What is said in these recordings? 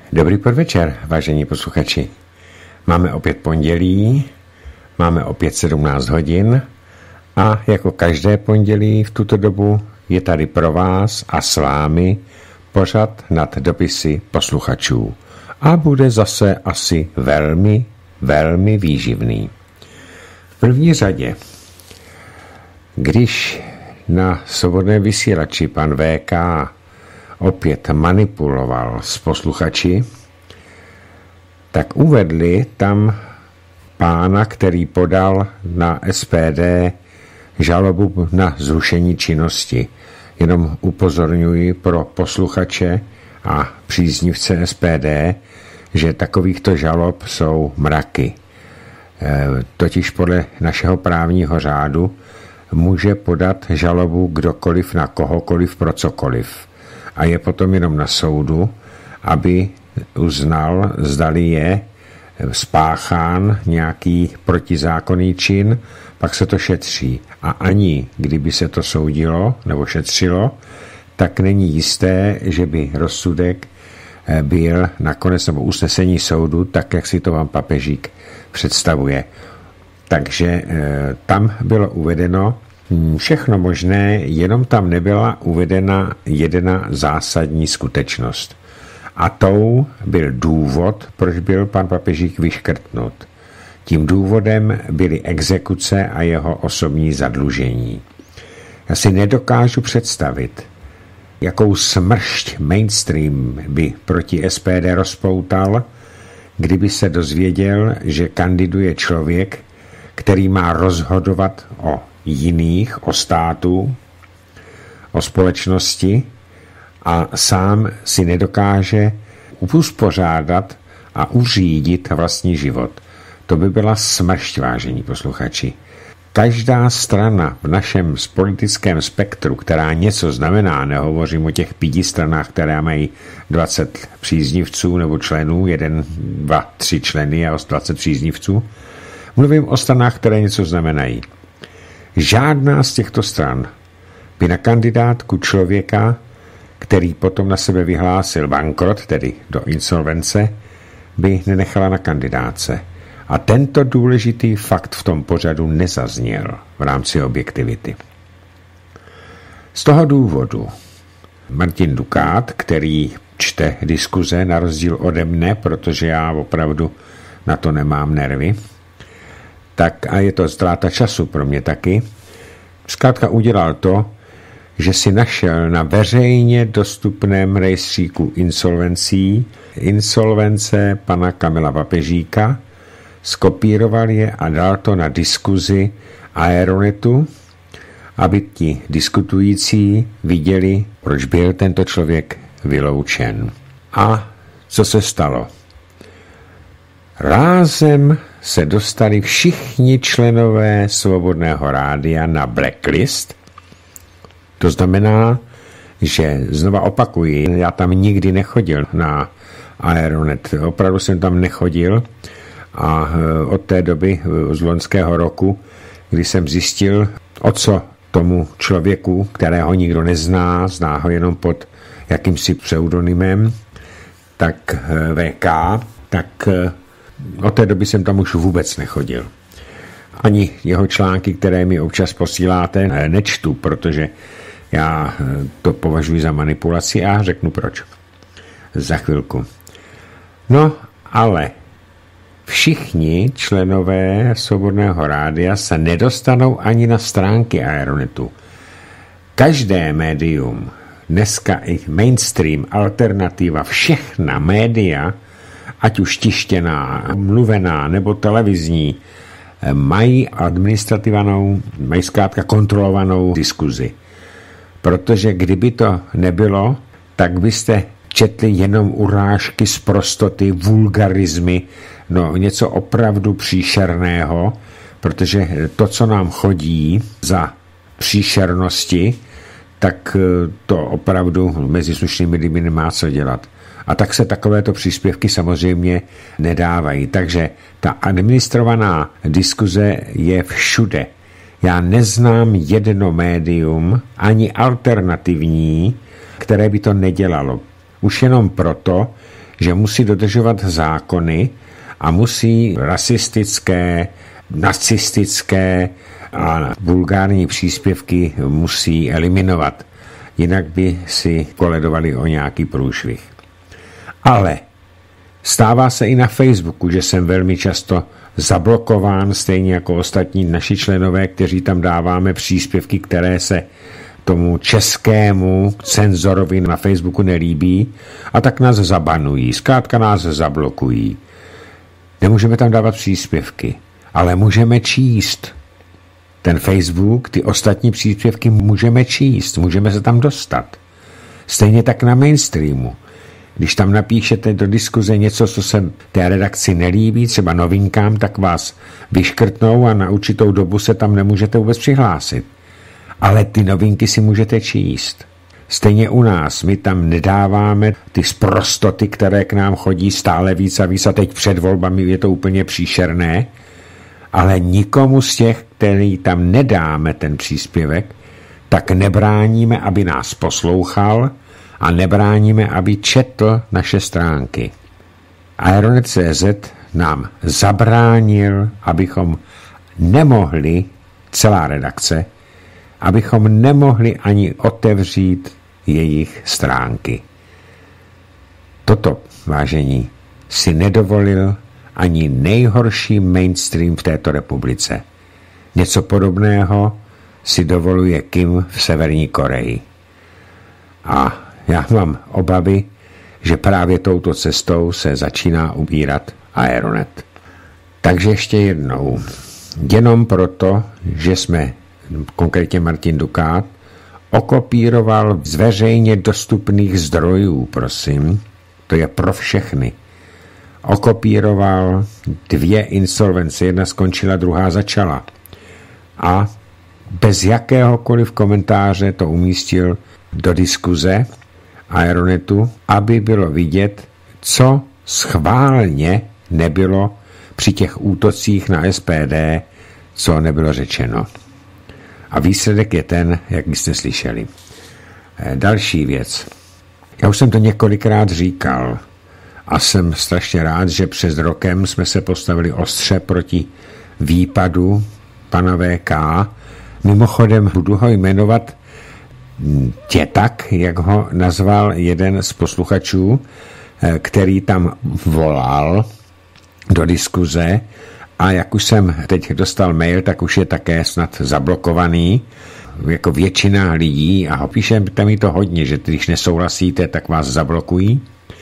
Dobrý podvečer, vážení posluchači. Máme opět pondělí, máme opět 17 hodin a jako každé pondělí v tuto dobu je tady pro vás a s vámi pořad nad dopisy posluchačů. A bude zase asi velmi výživný. V první řadě, když na svobodném vysílači pan VK opět manipuloval s posluchači, tak uvedli tam pána, který podal na SPD žalobu na zrušení činnosti. Jenom upozorňuji pro posluchače a příznivce SPD, že takovýchto žalob jsou mraky. Totiž podle našeho právního řádu může podat žalobu kdokoliv na kohokoliv pro cokoliv. A je potom jenom na soudu, aby uznal, zdali je spáchán nějaký protizákonný čin, pak se to šetří. A ani kdyby se to soudilo nebo šetřilo, tak není jisté, že by rozsudek byl nakonec nebo usnesení soudu, tak jak si to vám papežík představuje. Takže tam bylo uvedeno všechno možné, jenom tam nebyla uvedena jedna zásadní skutečnost. A tou byl důvod, proč byl pan papežík vyškrtnut. Tím důvodem byly exekuce a jeho osobní zadlužení. Já si nedokážu představit, jakou smršť mainstream by proti SPD rozpoutal, kdyby se dozvěděl, že kandiduje člověk, který má rozhodovat o jiných, o státu, o společnosti a sám si nedokáže uspořádat a uřídit vlastní život. To by byla smršť, vážení posluchači. Každá strana v našem politickém spektru, která něco znamená, nehovořím o těch 5 stranách, které mají 20 příznivců nebo členů, 1, 2, 3 členy a 20 příznivců, mluvím o stranách, které něco znamenají. Žádná z těchto stran by na kandidátku člověka, který potom na sebe vyhlásil bankrot, tedy do insolvence, by nenechala na kandidáce. A tento důležitý fakt v tom pořadu nezazněl v rámci objektivity. Z toho důvodu Martin Dukát, který čte diskuze na rozdíl ode mne, protože já opravdu na to nemám nervy, tak a je to ztráta času pro mě taky, zkrátka udělal to, že si našel na veřejně dostupném rejstříku insolvencí insolvence pana Kamila Papežíka, skopíroval je a dal to na diskuzi Aeronetu, aby ti diskutující viděli, proč byl tento člověk vyloučen. A co se stalo? Rázem se dostali všichni členové Svobodného rádia na blacklist. To znamená, že znova opakuji, já tam nikdy nechodil na Aeronet. Opravdu jsem tam nechodil a od té doby z loňského roku, kdy jsem zjistil, o co tomu člověku, kterého nikdo nezná, zná ho jenom pod jakýmsi pseudonymem, tak VK, tak od té doby jsem tam už vůbec nechodil. Ani jeho články, které mi občas posíláte, nečtu, protože já to považuji za manipulaci a řeknu proč. Za chvilku. No, ale všichni členové Svobodného rádia se nedostanou ani na stránky Aeronetu. Každé médium, dneska i mainstream, alternativa, všechna média, ať už tištěná, mluvená nebo televizní, mají administrativnou, mají zkrátka kontrolovanou diskuzi. Protože kdyby to nebylo, tak byste četli jenom urážky, sprostoty, vulgarizmy, no něco opravdu příšerného, protože to, co nám chodí za příšernosti, tak to opravdu mezi slušnými lidmi nemá co dělat. A tak se takovéto příspěvky samozřejmě nedávají. Takže ta administrovaná diskuze je všude. Já neznám jedno médium, ani alternativní, které by to nedělalo. Už jenom proto, že musí dodržovat zákony a musí rasistické, nacistické a vulgární příspěvky musí eliminovat. Jinak by si koledovali o nějaký průšvih. Ale stává se i na Facebooku, že jsem velmi často zablokován, stejně jako ostatní naši členové, kteří tam dáváme příspěvky, které se tomu českému cenzorovi na Facebooku nelíbí, a tak nás zabanují, zkrátka nás zablokují. Nemůžeme tam dávat příspěvky, ale můžeme číst. Ten Facebook, ty ostatní příspěvky můžeme číst, můžeme se tam dostat. Stejně tak na mainstreamu. Když tam napíšete do diskuze něco, co se té redakci nelíbí, třeba novinkám, tak vás vyškrtnou a na určitou dobu se tam nemůžete vůbec přihlásit. Ale ty novinky si můžete číst. Stejně u nás, my tam nedáváme ty sprostoty, které k nám chodí stále víc a víc, a teď před volbami je to úplně příšerné, ale nikomu z těch, který tam nedáme ten příspěvek, tak nebráníme, aby nás poslouchal a nebráníme, aby četl naše stránky. Aeronet.cz nám zabránil, abychom nemohli, celá redakce, abychom nemohli ani otevřít jejich stránky. Toto, vážení, si nedovolil ani nejhorší mainstream v této republice. Něco podobného si dovoluje Kim v Severní Koreji. A já mám obavy, že právě touto cestou se začíná ubírat Aeronet. Takže ještě jednou. Jenom proto, že jsme, konkrétně Martin Dukát, okopíroval z veřejně dostupných zdrojů, prosím, to je pro všechny, okopíroval 2 insolvence, jedna skončila, druhá začala. A bez jakéhokoliv komentáře to umístil do diskuze Aeronetu, aby bylo vidět, co schválně nebylo při těch útocích na SPD, co nebylo řečeno. A výsledek je ten, jak byste slyšeli. Další věc. Já už jsem to několikrát říkal a jsem strašně rád, že před rokem jsme se postavili ostře proti výpadu pana VK. Mimochodem budu ho jmenovat Tětak, jak ho nazval jeden z posluchačů, který tam volal do diskuze, a jak už jsem teď dostal mail, tak už je také snad zablokovaný, jako většina lidí, a píšete mi to hodně, že když nesouhlasíte, tak vás zablokují.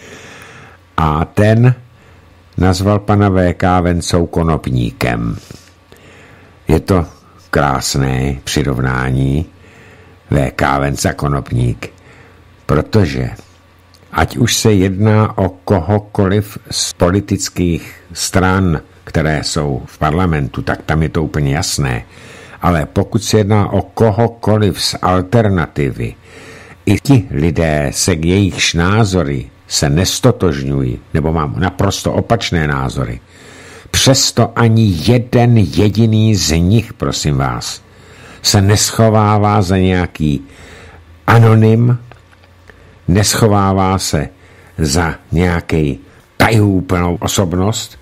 A ten nazval pana VK Vencou konopníkem. Je to krásné přirovnání, VK Venca konopník, protože ať už se jedná o kohokoliv z politických stran, které jsou v parlamentu, tak tam je to úplně jasné. Ale pokud se jedná o kohokoliv z alternativy, i ti lidé, se k jejichž názory se nestotožňují, nebo mám naprosto opačné názory, přesto ani jeden jediný z nich, prosím vás, se neschovává za nějaký anonym, neschovává se za nějaký tajúplnou osobnost.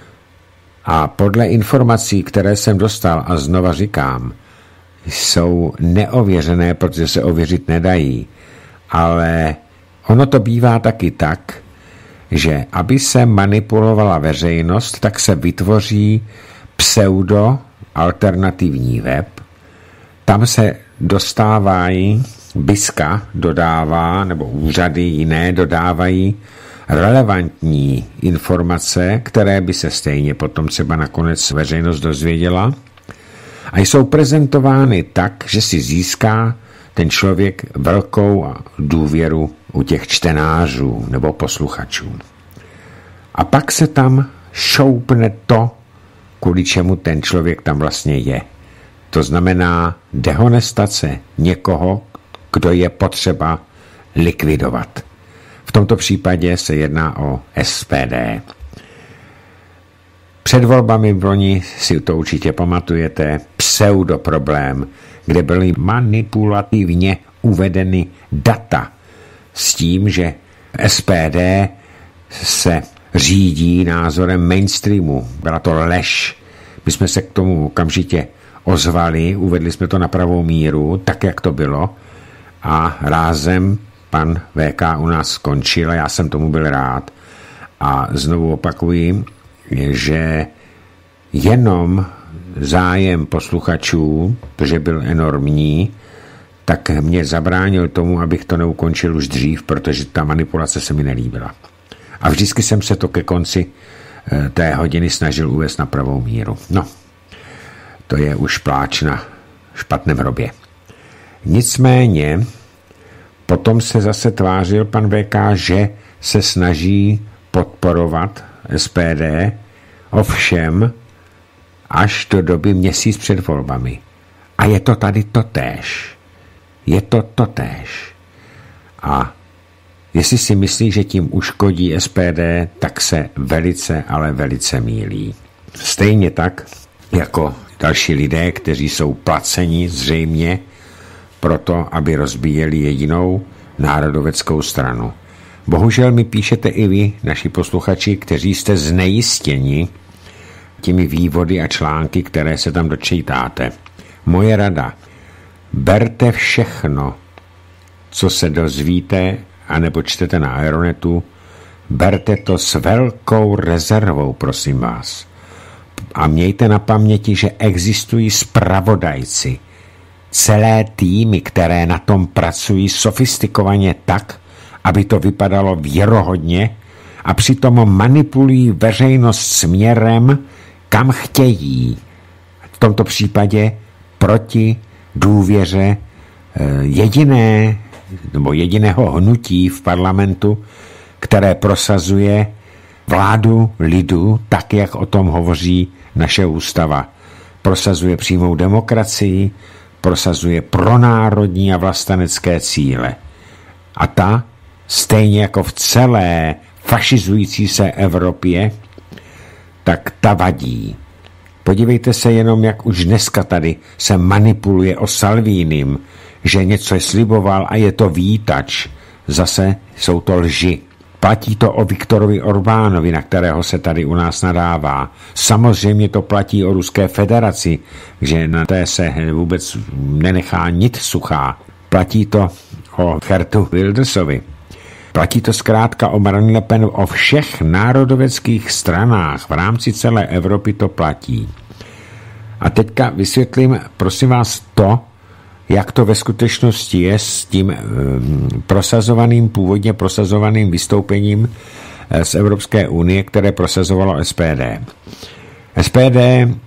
A podle informací, které jsem dostal, a znova říkám, jsou neověřené, protože se ověřit nedají. Ale ono to bývá taky tak, že aby se manipulovala veřejnost, tak se vytvoří pseudo-alternativní web. Tam se dostávají, BISka dodává, nebo úřady jiné dodávají relevantní informace, které by se stejně potom třeba nakonec veřejnost dozvěděla, a jsou prezentovány tak, že si získá ten člověk velkou důvěru u těch čtenářů nebo posluchačů. A pak se tam šoupne to, kvůli čemu ten člověk tam vlastně je. To znamená dehonestace někoho, kdo je potřeba likvidovat. V tomto případě se jedná o SPD. Před volbami v loni, si to určitě pamatujete, pseudoproblém, kde byly manipulativně uvedeny data s tím, že SPD se řídí názorem mainstreamu. Byla to lež. My jsme se k tomu okamžitě ozvali, uvedli jsme to na pravou míru, tak, jak to bylo, a rázem pan VK u nás skončil a já jsem tomu byl rád. A znovu opakuji, že jenom zájem posluchačů, protože byl enormní, tak mě zabránil tomu, abych to neukončil už dřív, protože ta manipulace se mi nelíbila. A vždycky jsem se to ke konci té hodiny snažil uvést na pravou míru. No, to je už pláč na špatném hrobě. Nicméně, potom se zase tvářil pan VK, že se snaží podporovat SPD, ovšem až do doby měsíc před volbami. A je to tady totéž. Je to totéž. A jestli si myslí, že tím uškodí SPD, tak se velice, ale velice mýlí. Stejně tak, jako další lidé, kteří jsou placeni zřejmě proto, aby rozbíjeli jedinou národoveckou stranu. Bohužel mi píšete i vy, naši posluchači, kteří jste znejistěni těmi vývody a články, které se tam dočítáte. Moje rada: berte všechno, co se dozvíte anebo čtete na Aeronetu, berte to s velkou rezervou, prosím vás. A mějte na paměti, že existují zpravodajci, celé týmy, které na tom pracují sofistikovaně tak, aby to vypadalo věrohodně, a přitom manipulují veřejnost směrem, kam chtějí. V tomto případě proti důvěře jediného hnutí v parlamentu, které prosazuje vládu lidu, tak, jak o tom hovoří naše ústava. Prosazuje přímou demokracii, prosazuje pronárodní a vlastenecké cíle. A ta, stejně jako v celé fašizující se Evropě, tak ta vadí. Podívejte se jenom, jak už dneska tady se manipuluje o Salvínim, že něco sliboval a je to vítač. Zase jsou to lži. Platí to o Viktorovi Orbánovi, na kterého se tady u nás nadává. Samozřejmě to platí o Ruské federaci, že na té se vůbec nenechá nic suchá. Platí to o Gertu Wildersovi. Platí to zkrátka o Marine Le Pen, o všech národoveckých stranách v rámci celé Evropy to platí. A teďka vysvětlím, prosím vás, to, jak to ve skutečnosti je s tím původně prosazovaným vystoupením z Evropské unie, které prosazovalo SPD. SPD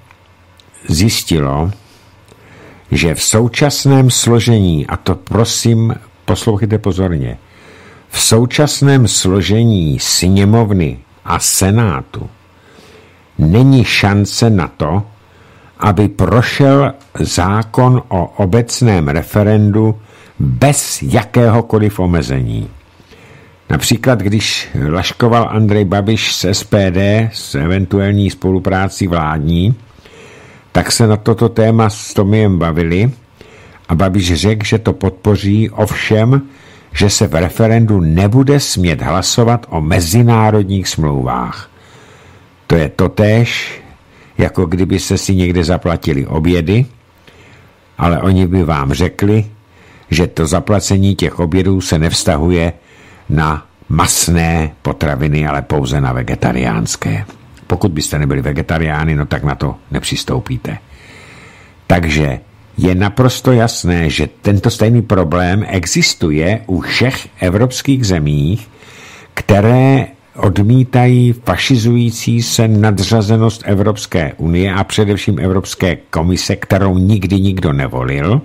zjistilo, že v současném složení, a to prosím, poslouchejte pozorně, v současném složení sněmovny a senátu není šance na to, aby prošel zákon o obecném referendu bez jakéhokoliv omezení. Například, když laškoval Andrej Babiš z SPD s eventuální spoluprácí vládní, tak se na toto téma s Tomiem bavili a Babiš řekl, že to podpoří, ovšem, že se v referendu nebude smět hlasovat o mezinárodních smlouvách. To je totéž, jako kdyby se si někde zaplatili obědy, ale oni by vám řekli, že to zaplacení těch obědů se nevztahuje na masné potraviny, ale pouze na vegetariánské. Pokud byste nebyli vegetariáni, no tak na to nepřistoupíte. Takže je naprosto jasné, že tento stejný problém existuje u všech evropských zemích, které odmítají fašizující se nadřazenost Evropské unie a především Evropské komise, kterou nikdy nikdo nevolil,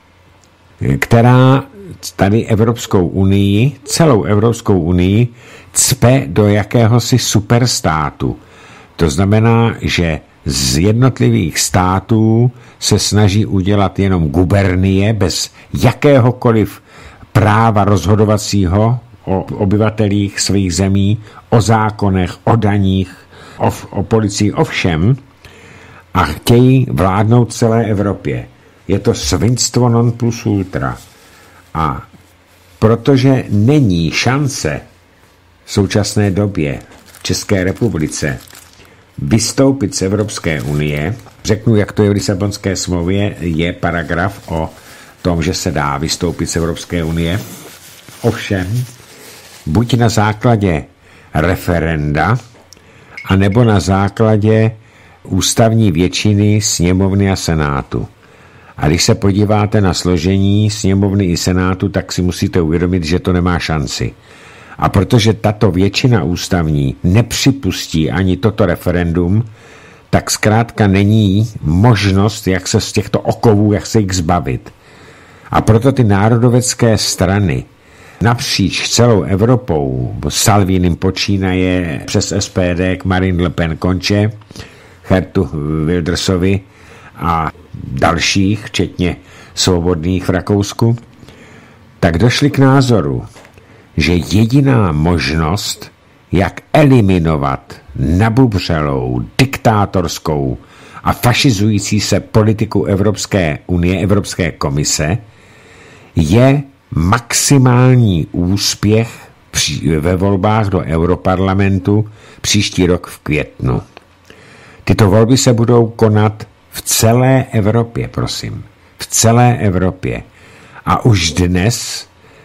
která tady Evropskou unii, celou Evropskou unii, cpe do jakéhosi superstátu. To znamená, že z jednotlivých států se snaží udělat jenom gubernie bez jakéhokoliv práva rozhodovacího o obyvatelích svých zemí, o zákonech, o daních, o policii, o všem, a chtějí vládnout celé Evropě. Je to svinstvo non plus ultra. A protože není šance v současné době v České republice vystoupit z Evropské unie, řeknu, jak to je v Lisabonské smlouvě, je paragraf o tom, že se dá vystoupit z Evropské unie. Ovšem, buď na základě referenda, anebo na základě ústavní většiny sněmovny a senátu. A když se podíváte na složení sněmovny i senátu, tak si musíte uvědomit, že to nemá šanci. A protože tato většina ústavní nepřipustí ani toto referendum, tak zkrátka není možnost, jak se z těchto okovů, jak se jich zbavit. A proto ty národovecké strany napříč celou Evropou, Salvinim počínaje přes SPD k Marine Le Pen konče, Geertu Wildersovi a dalších, včetně svobodných v Rakousku, tak došli k názoru, že jediná možnost, jak eliminovat nabubřelou, diktátorskou a fašizující se politiku Evropské unie, Evropské komise, je maximální úspěch ve volbách do Europarlamentu příští rok v květnu. Tyto volby se budou konat v celé Evropě, prosím. V celé Evropě. A už dnes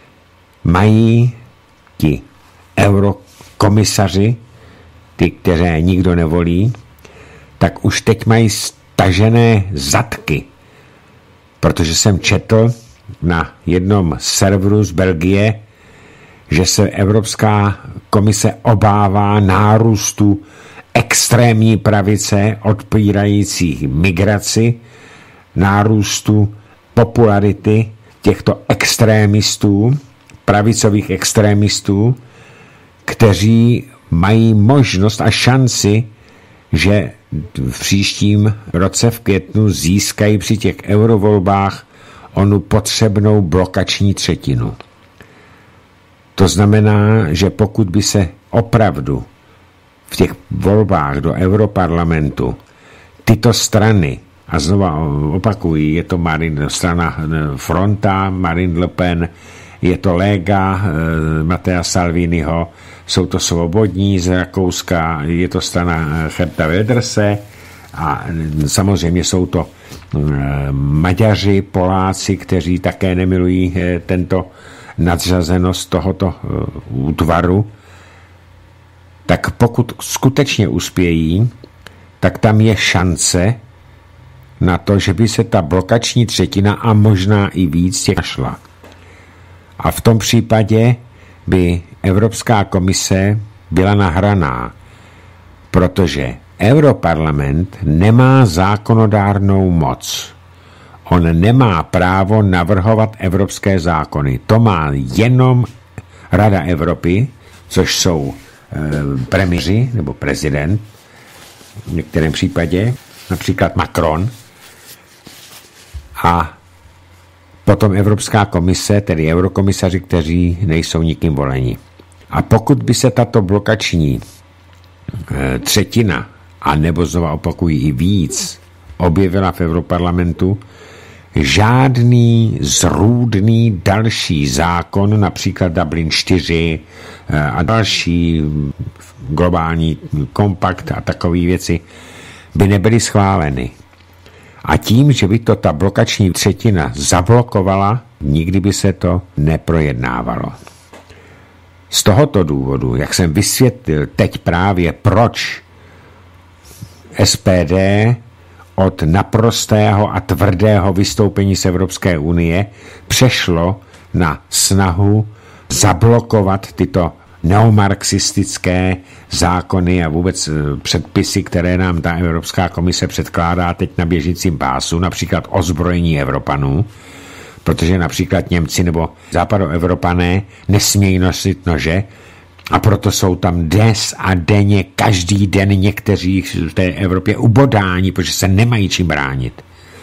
mají ti eurokomisaři, ty, které nikdo nevolí, tak už teď mají stažené zadky. Protože jsem četl na jednom serveru z Belgie, že se Evropská komise obává nárůstu extrémní pravice odpírající migraci, nárůstu popularity těchto extrémistů, pravicových extrémistů, kteří mají možnost a šanci, že v příštím roce v květnu získají při těch eurovolbách onu potřebnou blokační třetinu. To znamená, že pokud by se opravdu v těch volbách do Europarlamentu tyto strany, a znova opakují, je to strana Fronta, Marine Le Pen, je to Lega Mattea Salviniho, jsou to svobodní z Rakouska, je to strana Geerta Wilderse a samozřejmě jsou to Maďaři, Poláci, kteří také nemilují tento nadřazenost tohoto útvaru, tak pokud skutečně uspějí, tak tam je šance na to, že by se ta blokační třetina a možná i víc těch našla. A v tom případě by Evropská komise byla nahraná, protože Europarlament nemá zákonodárnou moc. On nemá právo navrhovat evropské zákony. To má jenom Rada Evropy, což jsou premiéři nebo prezident, v některém případě, například Macron, a potom Evropská komise, tedy eurokomisaři, kteří nejsou nikým voleni. A pokud by se tato blokační třetina, a nebo znova opakují i víc, objevila v Europarlamentu, žádný zrůdný další zákon, například Dublin 4 a další globální kompakt a takové věci, by nebyly schváleny. A tím, že by to ta blokační třetina zablokovala, nikdy by se to neprojednávalo. Z tohoto důvodu, jak jsem vysvětlil teď právě proč SPD od naprostého a tvrdého vystoupení z Evropské unie přešlo na snahu zablokovat tyto neomarxistické zákony a vůbec předpisy, které nám ta Evropská komise předkládá teď na běžícím pásu, například ozbrojení Evropanů, protože například Němci nebo západoevropané nesmějí nosit nože a proto jsou tam dnes a denně, každý den někteří v té Evropě ubodáni, protože se nemají čím bránit.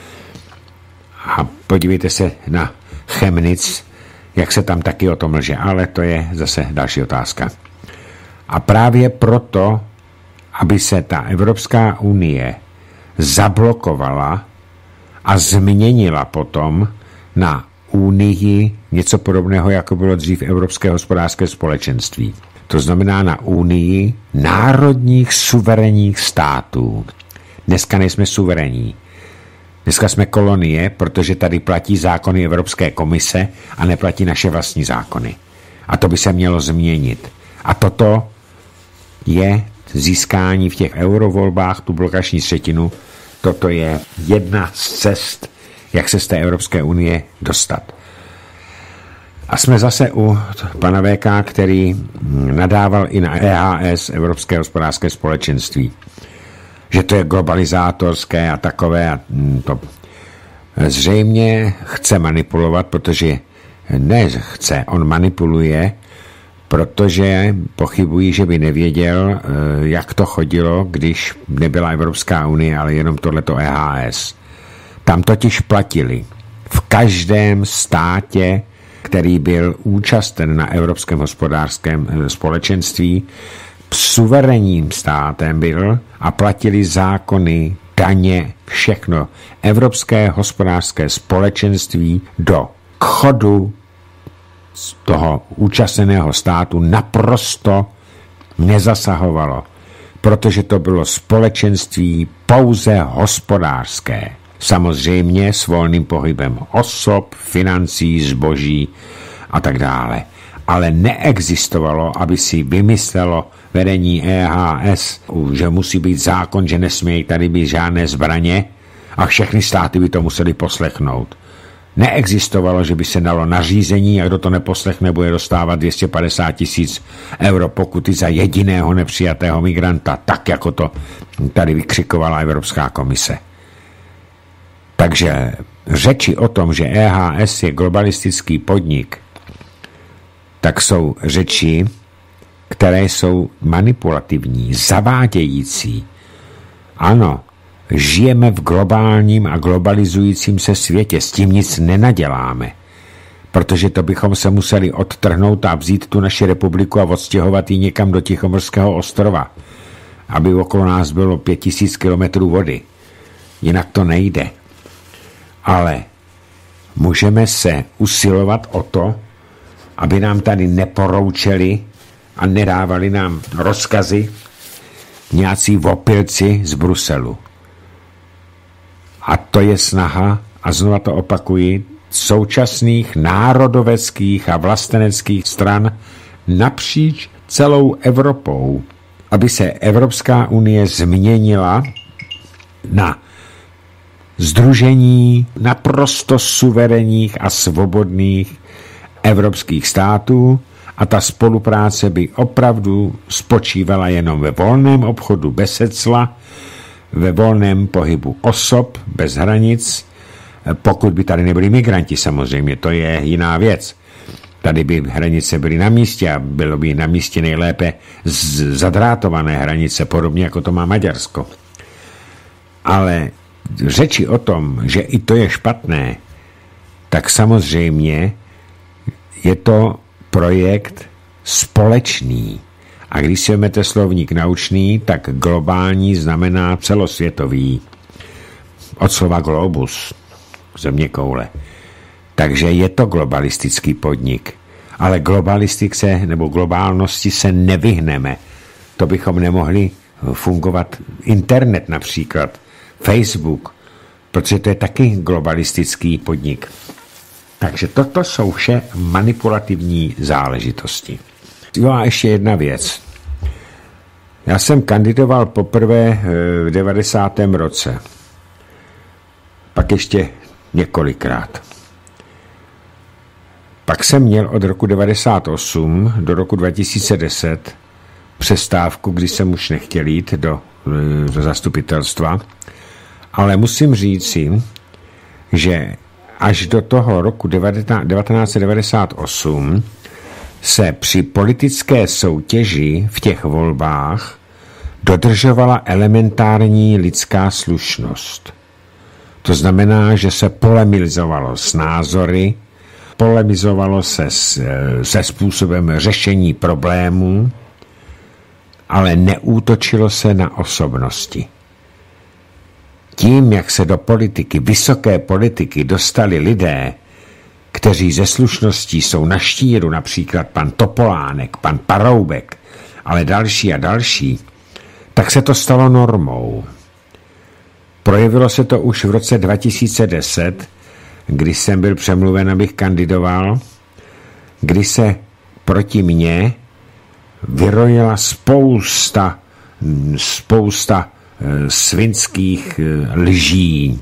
A podívejte se na Chemnitz, jak se tam taky o tom lže, ale to je zase další otázka. A právě proto, aby se ta Evropská unie zablokovala a změnila potom na unii něco podobného, jako bylo dřív Evropské hospodářské společenství. To znamená na unii národních suverénních států. Dneska nejsme suverénní. Dneska jsme kolonie, protože tady platí zákony Evropské komise a neplatí naše vlastní zákony. A to by se mělo změnit. A toto je získání v těch eurovolbách, tu blokační třetinu, toto je jedna z cest, jak se z té Evropské unie dostat. A jsme zase u pana VK, který nadával i na EHS, Evropské hospodářské společenství, že to je globalizátorské a takové. A to zřejmě chce manipulovat, protože ne chce, on manipuluje, protože pochybují, že by nevěděl, jak to chodilo, když nebyla Evropská unie, ale jenom tohleto EHS. Tam totiž platili v každém státě, který byl účasten na Evropském hospodářském společenství, suverénním státem byl a platili zákony, daně, všechno. Evropské hospodářské společenství do chodu z toho účastného státu naprosto nezasahovalo, protože to bylo společenství pouze hospodářské. Samozřejmě s volným pohybem osob, financí, zboží a tak dále. Ale neexistovalo, aby si vymyslelo vedení EHS, že musí být zákon, že nesmějí tady být žádné zbraně a všechny státy by to museli poslechnout. Neexistovalo, že by se dalo nařízení a kdo to neposlechne, bude dostávat 250 000 euro pokuty za jediného nepřijatého migranta, tak jako to tady vykřikovala Evropská komise. Takže řeči o tom, že EHS je globalistický podnik, tak jsou řeči, které jsou manipulativní, zavádějící. Ano, žijeme v globálním a globalizujícím se světě, s tím nic nenaděláme, protože to bychom se museli odtrhnout a vzít tu naši republiku a odstěhovat ji někam do Tichomorského ostrova, aby okolo nás bylo 5000 kilometrů vody. Jinak to nejde. Ale můžeme se usilovat o to, aby nám tady neporoučeli a nedávali nám rozkazy nějací opilci z Bruselu. A to je snaha, a znova to opakuji, současných národoveckých a vlasteneckých stran napříč celou Evropou, aby se Evropská unie změnila na sdružení naprosto suverénních a svobodných evropských států a ta spolupráce by opravdu spočívala jenom ve volném obchodu bez cla, ve volném pohybu osob bez hranic, pokud by tady nebyli migranti samozřejmě, to je jiná věc. Tady by hranice byly na místě a bylo by na místě nejlépe zadrátované hranice, podobně jako to má Maďarsko. Ale řeči o tom, že i to je špatné, tak samozřejmě je to projekt společný. A když si vezmete slovník naučný, tak globální znamená celosvětový. Od slova globus, zeměkoule. Takže je to globalistický podnik. Ale globalistice nebo globálnosti se nevyhneme. To bychom nemohli fungovat. Internet například, Facebook, protože to je taky globalistický podnik. Takže toto jsou vše manipulativní záležitosti. Jo a ještě jedna věc. Já jsem kandidoval poprvé v 90. roce. Pak ještě několikrát. Pak jsem měl od roku 98 do roku 2010 přestávku, kdy jsem už nechtěl jít do zastupitelstva. Ale musím říci, že až do toho roku 1998 se při politické soutěži v těch volbách dodržovala elementární lidská slušnost. To znamená, že se polemizovalo s názory, polemizovalo se se způsobem řešení problémů, ale neútočilo se na osobnosti. Tím, jak se do politiky, vysoké politiky dostali lidé, kteří ze slušností jsou na štíru, například pan Topolánek, pan Paroubek, ale další a další, tak se to stalo normou. Projevilo se to už v roce 2010, kdy jsem byl přemluven, abych kandidoval, kdy se proti mně vyrojila spousta svinských lží.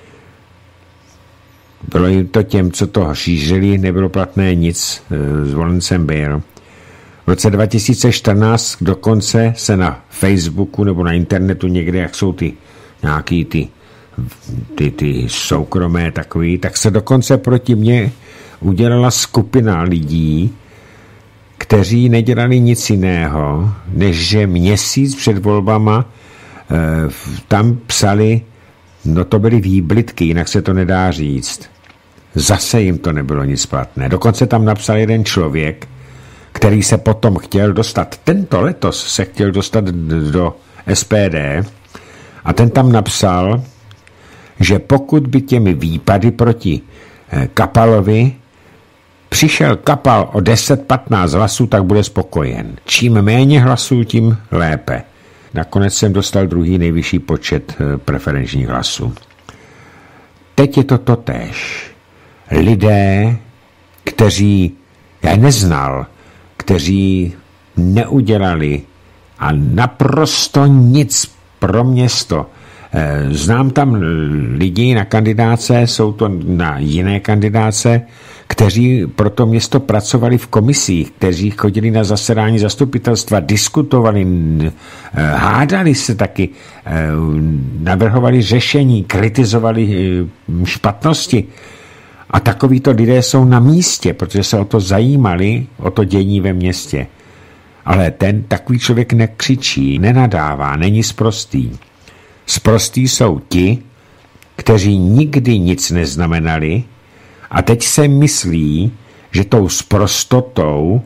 Bylo jim to těm, co to šířili, nebylo platné nic, zvolen jsem byl. V roce 2014 dokonce se na Facebooku nebo na internetu někde, jak jsou nějaký ty soukromé takový, tak se dokonce proti mně udělala skupina lidí, kteří nedělali nic jiného, než že měsíc před volbama tam psali, no to byly výblitky, jinak se to nedá říct. Zase jim to nebylo nic platné. Dokonce tam napsal jeden člověk, který se potom chtěl dostat, letos se chtěl dostat do SPD a ten tam napsal, že pokud by těmi výpady proti Kapalovi přišel Kapal o 10-15 hlasů, tak bude spokojen. Čím méně hlasů, tím lépe. Nakonec jsem dostal druhý nejvyšší počet preferenčních hlasů. Teď je to totéž. Lidé, kteří já neznal, kteří neudělali a naprosto nic pro město. Znám tam lidi na kandidáce, jsou to na jiné kandidáce, kteří pro to město pracovali v komisích, kteří chodili na zasedání zastupitelstva, diskutovali, hádali se taky, navrhovali řešení, kritizovali špatnosti. A takovýto lidé jsou na místě, protože se o to zajímali, o to dění ve městě. Ale takový člověk nekřičí, nenadává, není sprostý. Sprostí jsou ti, kteří nikdy nic neznamenali a teď se myslí, že tou sprostotou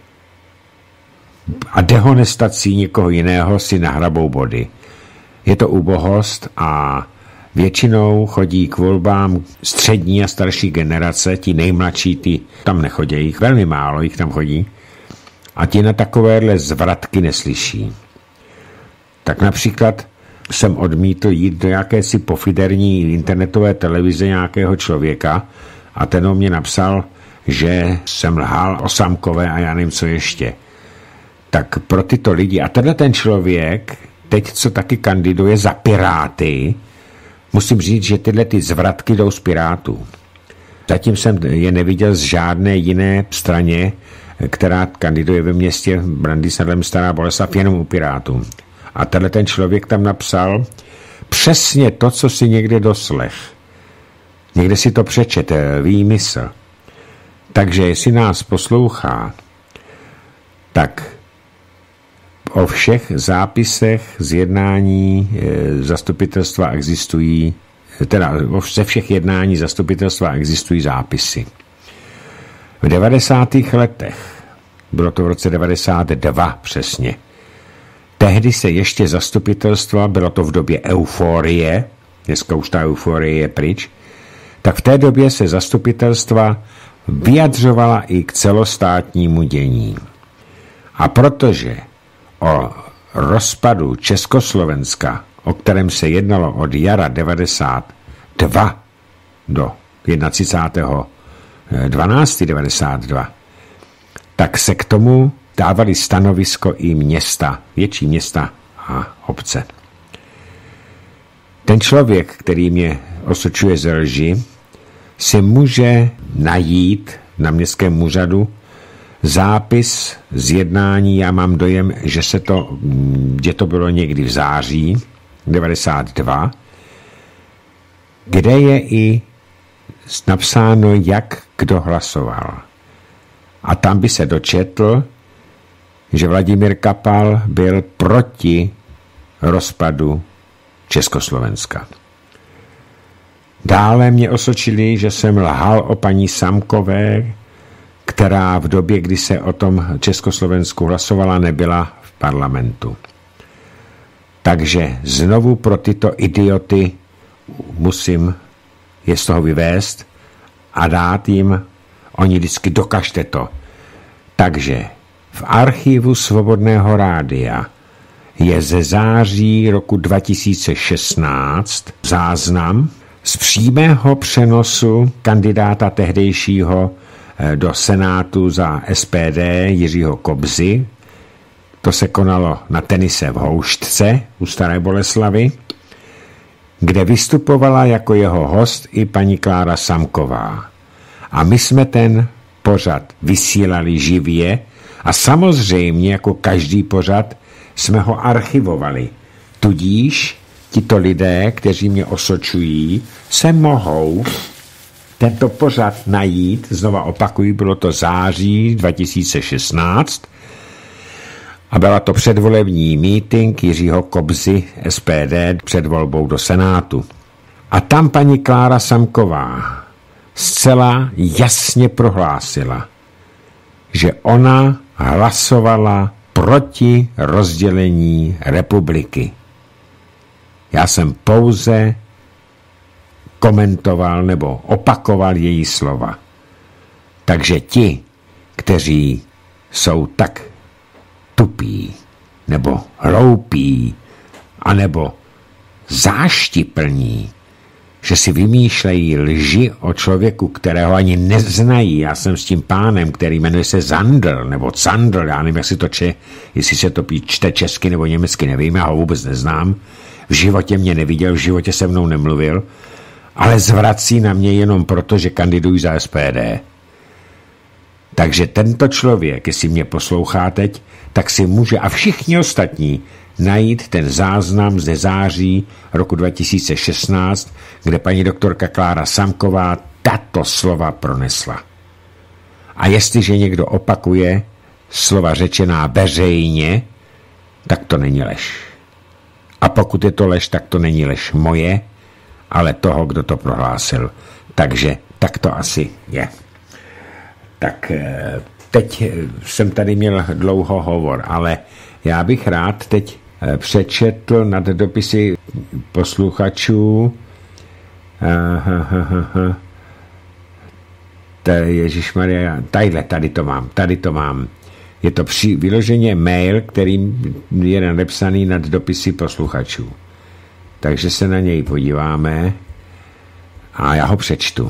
a dehonestací někoho jiného si nahrabou body. Je to ubohost a většinou chodí k volbám střední a starší generace, ti nejmladší, ti tam nechodějí, velmi málo jich tam chodí a ti na takovéhle zvratky neslyší. Tak například jsem odmítl jít do jakési pofiderní internetové televize nějakého člověka a ten o mě napsal, že jsem lhal o Samkové a já nevím, co ještě. Tak pro tyto lidi, a tenhle ten člověk, teď co taky kandiduje za Piráty, musím říct, že tyhle ty zvratky jdou z Pirátů. Zatím jsem je neviděl z žádné jiné straně, která kandiduje ve městě Brandýs Stará Boleslav, jenom u Pirátů. A tenhle ten člověk tam napsal přesně to, co si někde doslech. Někde si to přečete, výmysl. Takže jestli nás poslouchá, tak o všech zápisech z jednání zastupitelstva existují, teda ze všech jednání zastupitelstva existují zápisy. V 90. letech, bylo to v roce 92 přesně, tehdy se ještě zastupitelstva, bylo to v době euforie, dneska už ta euforie je pryč, tak v té době se zastupitelstva vyjadřovala i k celostátnímu dění. A protože o rozpadu Československa, o kterém se jednalo od jara 92 do 31.12.92, tak se k tomu dávali stanovisko i města, větší města a obce. Ten člověk, který mě osočuje ze lži, si může najít na městském úřadu zápis z jednání, já mám dojem, že to bylo někdy v září 92, kde je i napsáno, jak kdo hlasoval. A tam by se dočetl, že Vladimír Kapal byl proti rozpadu Československa. Dále mě osočili, že jsem lhal o paní Samkové, která v době, kdy se o tom Československu hlasovala, nebyla v parlamentu. Takže znovu pro tyto idioty musím je z toho vyvést a dát jim Oni vždycky dokažte to. Takže v archivu Svobodného rádia je ze září roku 2016 záznam z přímého přenosu kandidáta tehdejšího do Senátu za SPD Jiřího Kobzy. To se konalo na tenise v Houštce u Staré Boleslavi, kde vystupovala jako jeho host i paní Klára Samková. A my jsme ten pořad vysílali živě a samozřejmě jako každý pořad jsme ho archivovali. Tudíž tito lidé, kteří mě osočují, se mohou tento pořad najít, znova opakuji, bylo to září 2016 a byla to předvolební mítink Jiřího Kobzy SPD před volbou do Senátu. A tam paní Klára Samková zcela jasně prohlásila, že ona hlasovala proti rozdělení republiky. Já jsem pouze komentoval nebo opakoval její slova. Takže ti, kteří jsou tak tupí, nebo hloupí, anebo záštiplní, že si vymýšlejí lži o člověku, kterého ani neznají. Já jsem s tím pánem, který jmenuje se Zandl, nebo Candl, já nevím, jestli se to čte česky nebo německy, nevím, já ho vůbec neznám. V životě mě neviděl, v životě se mnou nemluvil, ale zvrací na mě jenom proto, že kandidují za SPD. Takže tento člověk, jestli mě poslouchá teď, tak si může, a všichni ostatní, najít ten záznam ze září roku 2016, kde paní doktorka Klára Samková tato slova pronesla. A jestliže někdo opakuje slova řečená veřejně, tak to není lež. A pokud je to lež, tak to není lež moje, ale toho, kdo to prohlásil. Takže tak to asi je. Tak teď jsem tady měl dlouho hovor, ale já bych rád teď přečetl nad dopisy posluchačů. Ježišmarja, tady to mám. Je to vyloženě mail, který je napsaný nad dopisy posluchačů. Takže se na něj podíváme a já ho přečtu.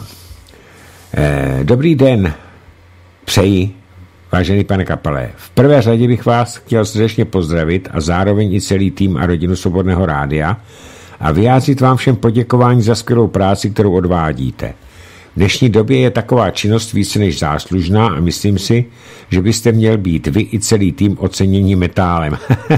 Dobrý den, přeji, vážený pane Kapale. V prvé řadě bych vás chtěl srdečně pozdravit a zároveň i celý tým a rodinu Svobodného rádia a vyjádřit vám všem poděkování za skvělou práci, kterou odvádíte. V dnešní době je taková činnost více než záslužná a myslím si, že byste měl být vy i celý tým ocenění metálem.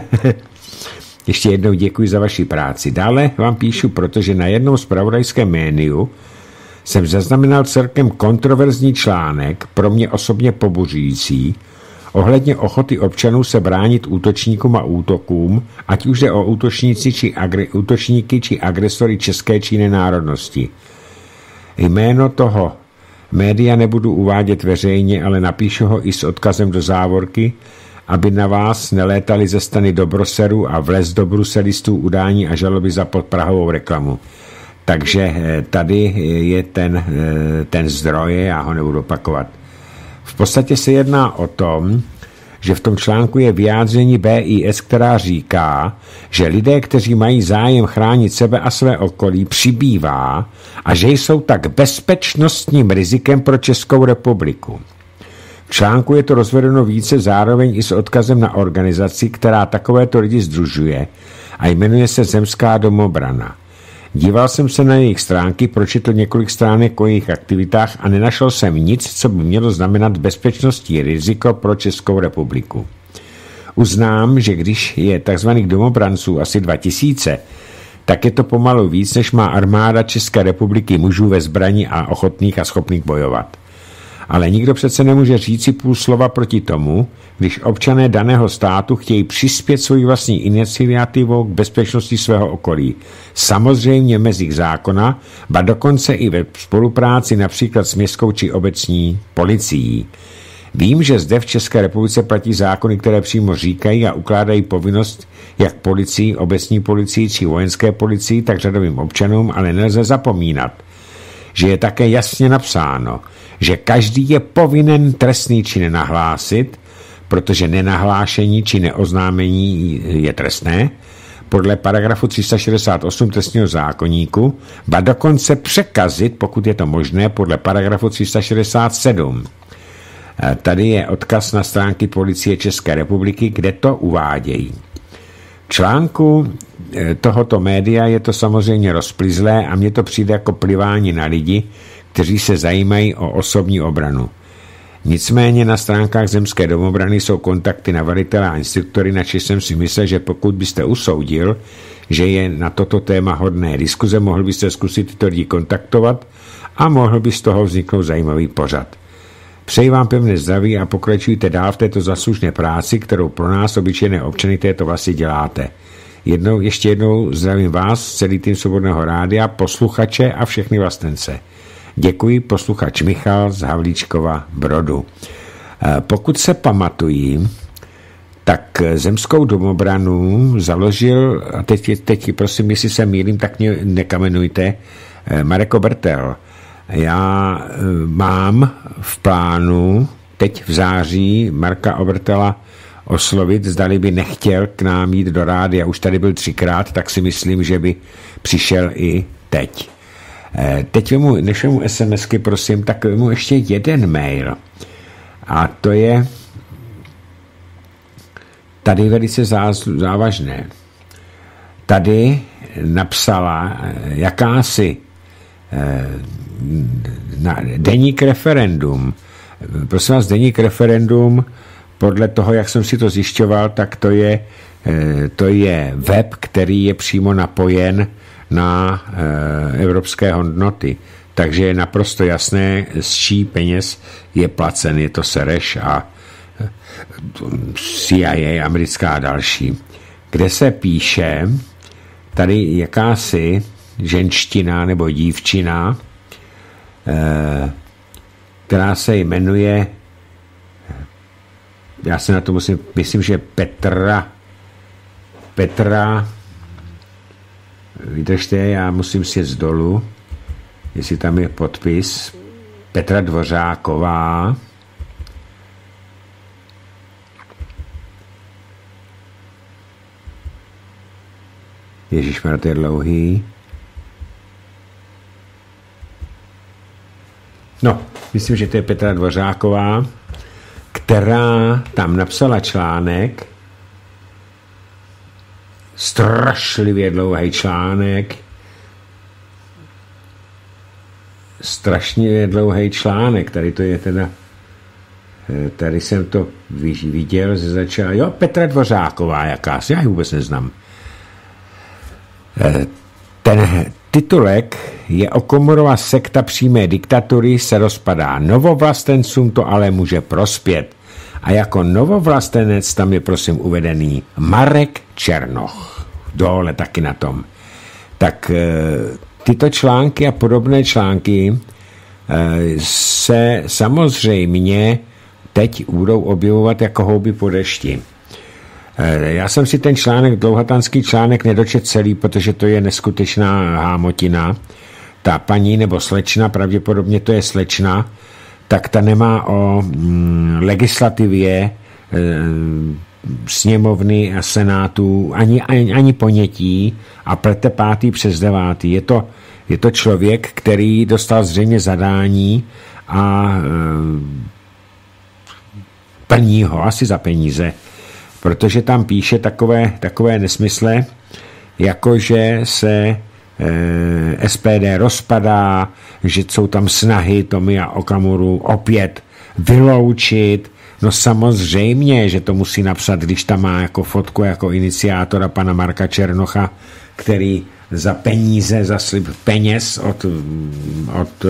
Ještě jednou děkuji za vaši práci. Dále vám píšu, protože na jednom zpravodajském médiu jsem zaznamenal celkem kontroverzní článek, pro mě osobně pobuřující, ohledně ochoty občanů se bránit útočníkům a útokům, ať už jde o útočníky či agresory české či jiné národnosti. Jméno toho média nebudu uvádět veřejně, ale napíšu ho i s odkazem do závorky, aby na vás nelétali ze strany dobroserů a vlez do bruselistů udání a žaloby za podprahovou reklamu. Takže tady je ten zdroj, já ho nebudu opakovat. V podstatě se jedná o tom, že v tom článku je vyjádření BIS, která říká, že lidé, kteří mají zájem chránit sebe a své okolí, přibývá a že jsou tak bezpečnostním rizikem pro Českou republiku. V článku je to rozvedeno více, zároveň i s odkazem na organizaci, která takovéto lidi sdružuje a jmenuje se Zemská domobrana. Díval jsem se na jejich stránky, pročetl několik stránek o jejich aktivitách a nenašel jsem nic, co by mělo znamenat bezpečnostní riziko pro Českou republiku. Uznám, že když je tzv. Domobranců asi 2000, tak je to pomalu víc, než má armáda České republiky mužů ve zbraní a ochotných a schopných bojovat. Ale nikdo přece nemůže říci půl slova proti tomu, když občané daného státu chtějí přispět svou vlastní iniciativou k bezpečnosti svého okolí. Samozřejmě mezi zákona, ba dokonce i ve spolupráci například s městskou či obecní policií. Vím, že zde v České republice platí zákony, které přímo říkají a ukládají povinnost jak policii, obecní policii či vojenské policii, tak řadovým občanům, ale nelze zapomínat, že je také jasně napsáno, že každý je povinen trestný čin nahlásit, protože nenahlášení či neoznámení je trestné, podle paragrafu 368 trestního zákoníku, ba dokonce překazit, pokud je to možné, podle paragrafu 367. Tady je odkaz na stránky Policie České republiky, kde to uvádějí. V článku tohoto média je to samozřejmě rozplizlé a mně to přijde jako plivání na lidi, kteří se zajímají o osobní obranu. Nicméně na stránkách Zemské domobrany jsou kontakty na velitele a instruktory, načež jsem si myslel, že pokud byste usoudil, že je na toto téma hodné diskuze, mohl byste zkusit tyto lidi kontaktovat a mohl by z toho vzniknout zajímavý pořad. Přeji vám pevné zdraví a pokračujte dál v této zaslužné práci, kterou pro nás, obyčejné občany této vlasti děláte. Ještě jednou zdravím vás, celý tým Svobodného rádia, posluchače a všechny vlastence. Děkuji, posluchač Michal z Havlíčkova Brodu. Pokud se pamatují, tak Zemskou domobranu založil, a teď prosím, jestli se mýlím, tak mě nekamenujte, Marek Obertel. Já mám v plánu teď v září Marka Obertela oslovit, zdali by nechtěl k nám jít do rádia. Už tady byl 3krát, tak si myslím, že by přišel i teď. Teď než mu SMSky, prosím, tak mu ještě jeden mail. A to je tady velice závažné. Tady napsala jakási deník referendum. Prosím vás, deník referendum, podle toho, jak jsem si to zjišťoval, tak to je web, který je přímo napojen na evropské hodnoty. Takže je naprosto jasné, z čí peněz je placen. Je to Sereš a CIA, americká a další. Kde se píše tady jakási ženština nebo dívčina, která se jmenuje, já se na to myslím, že Petra, vydržte, já musím si jet z dolu, jestli tam je podpis, Petra Dvořáková, ježišmarja, to je dlouhý. No, myslím, že to je Petra Dvořáková, která tam napsala článek, strašlivě dlouhý článek, tady to je teda, tady jsem to viděl, že začala, jo, Petra Dvořáková jakási, já ji vůbec neznám. Ten titulek je Okamurova sekta přímé diktatury se rozpadá. Novovlastencům to ale může prospět. A jako novovlastenec tam je prosím uvedený Marek Černoch. Dole taky na tom. Tak tyto články a podobné články se samozřejmě teď budou objevovat jako houby po dešti. Já jsem si ten článek, dlouhatanský článek, nedočet celý, protože to je neskutečná hámotina. Ta paní nebo slečna, pravděpodobně to je slečna, tak ta nemá o legislativě sněmovny a senátu ani ponětí a plete 5. přes 9. Je to člověk, který dostal zřejmě zadání a plní ho asi za peníze, protože tam píše takové nesmysle, jakože se SPD rozpadá, že jsou tam snahy Tomia Okamuru opět vyloučit. No samozřejmě, že to musí napsat, když tam má jako fotku jako iniciátora pana Marka Černocha, který za peníze, za slib peněz od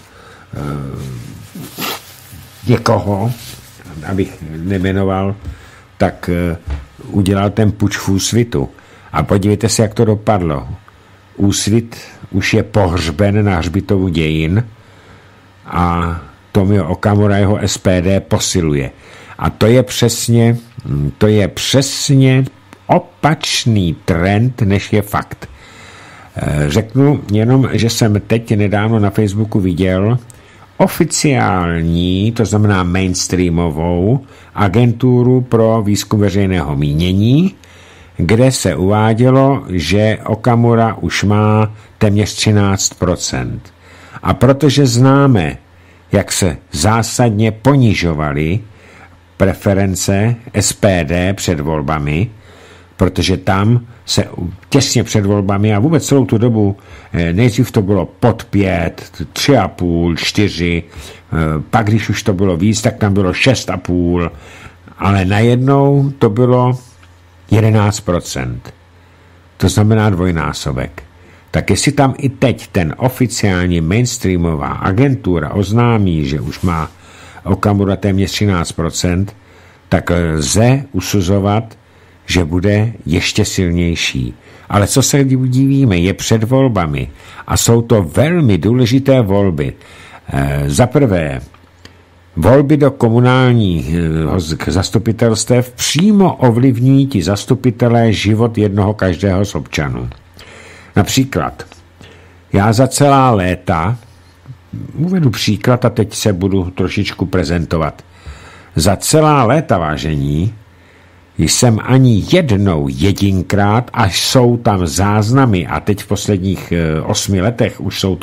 někoho, abych nejmenoval, tak udělal ten puč v Úsvitu. A podívejte se, jak to dopadlo. Úsvit už je pohřben na hřbitovu dějin a Tomio Okamura jeho SPD posiluje. A to je přesně opačný trend, než je fakt. Řeknu jenom, že jsem teď nedávno na Facebooku viděl oficiální, to znamená mainstreamovou agenturu pro výzkum veřejného mínění, kde se uvádělo, že Okamura už má téměř 13%. A protože známe, jak se zásadně ponižovaly preference SPD před volbami, protože tam se těsně před volbami a vůbec celou tu dobu, nejdřív to bylo pod 5, 3,5, 4, pak když už to bylo víc, tak tam bylo 6,5, ale najednou to bylo 11%. To znamená dvojnásobek. Tak jestli tam i teď ten oficiální mainstreamová agentura oznámí, že už má Okamura téměř 13%, tak lze usuzovat, že bude ještě silnější. Ale co se divíme, je před volbami a jsou to velmi důležité volby. Za prvé, volby do komunálních zastupitelstev přímo ovlivňují ti zastupitelé život jednoho každého z občanů. Například, já za celá léta, uvedu příklad a teď se budu trošičku prezentovat. Za celá léta, vážení, jsem ani jedinkrát, až jsou tam záznamy, a teď v posledních 8 letech už jsou to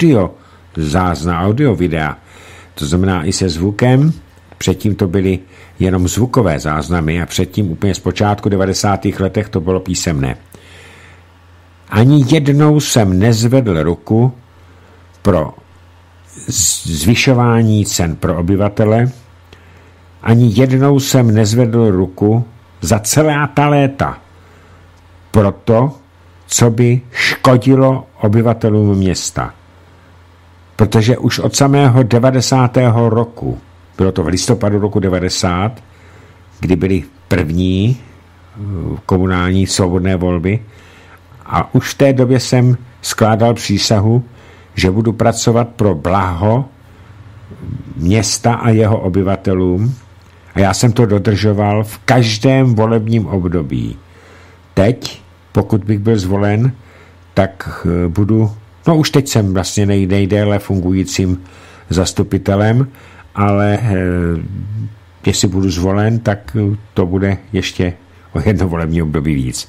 audio videa, to znamená i se zvukem, předtím to byly jenom zvukové záznamy a předtím úplně z počátku 90. letech to bylo písemné. Ani jednou jsem nezvedl ruku pro zvyšování cen pro obyvatele, ani jednou jsem nezvedl ruku za celá ta léta pro to, co by škodilo obyvatelům města. Protože už od samého 90. roku, bylo to v listopadu roku 90, kdy byly první komunální svobodné volby, a už v té době jsem skládal přísahu, že budu pracovat pro blaho města a jeho obyvatelům, a já jsem to dodržoval v každém volebním období. Teď, pokud bych byl zvolen, tak budu, už teď jsem vlastně nejdéle fungujícím zastupitelem, ale jestli budu zvolen, tak to bude ještě o jedno volební období víc.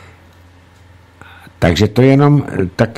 Takže to jenom tak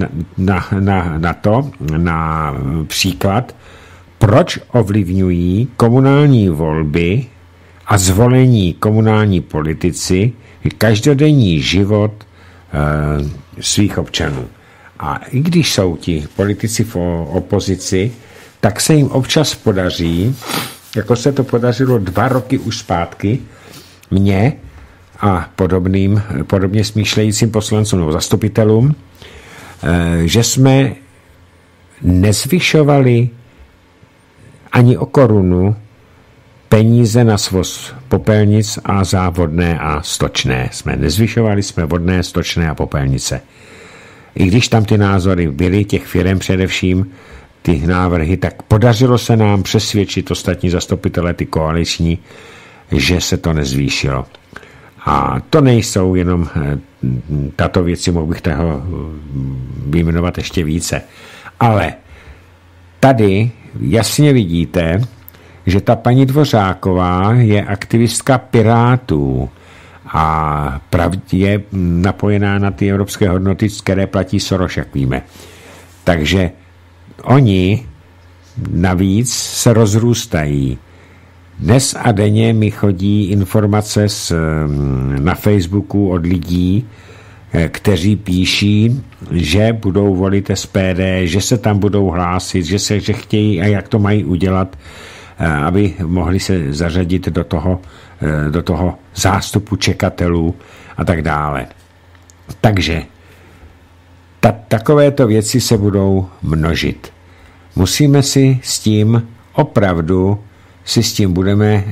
na příklad, proč ovlivňují komunální volby a zvolení komunální politici každodenní život svých občanů. A i když jsou ti politici v opozici, tak se jim občas podaří, jako se to podařilo 2 roky už zpátky, mně a podobně smýšlejícím poslancům nebo zastupitelům, že jsme nezvyšovali ani o korunu peníze na svoz popelnic a za vodné a stočné. Nezvyšovali jsme vodné, stočné a popelnice. I když tam ty názory byly, těch firem především, ty návrhy, tak podařilo se nám přesvědčit ostatní zastupitele, ty koaliční, že se to nezvýšilo. A to nejsou jenom tato věci, mohl bych toho vyjmenovat ještě více. Ale tady jasně vidíte, že ta paní Dvořáková je aktivistka Pirátů a je napojená na ty evropské hodnoty, které platí Soros, jak víme. Takže oni navíc se rozrůstají. Dnes a denně mi chodí informace na Facebooku od lidí, kteří píší, že budou volit SPD, že se tam budou hlásit, že chtějí a jak to mají udělat, aby mohli se zařadit do toho zástupu čekatelů a tak dále. Takže takovéto věci se budou množit. Musíme si s tím opravdu budeme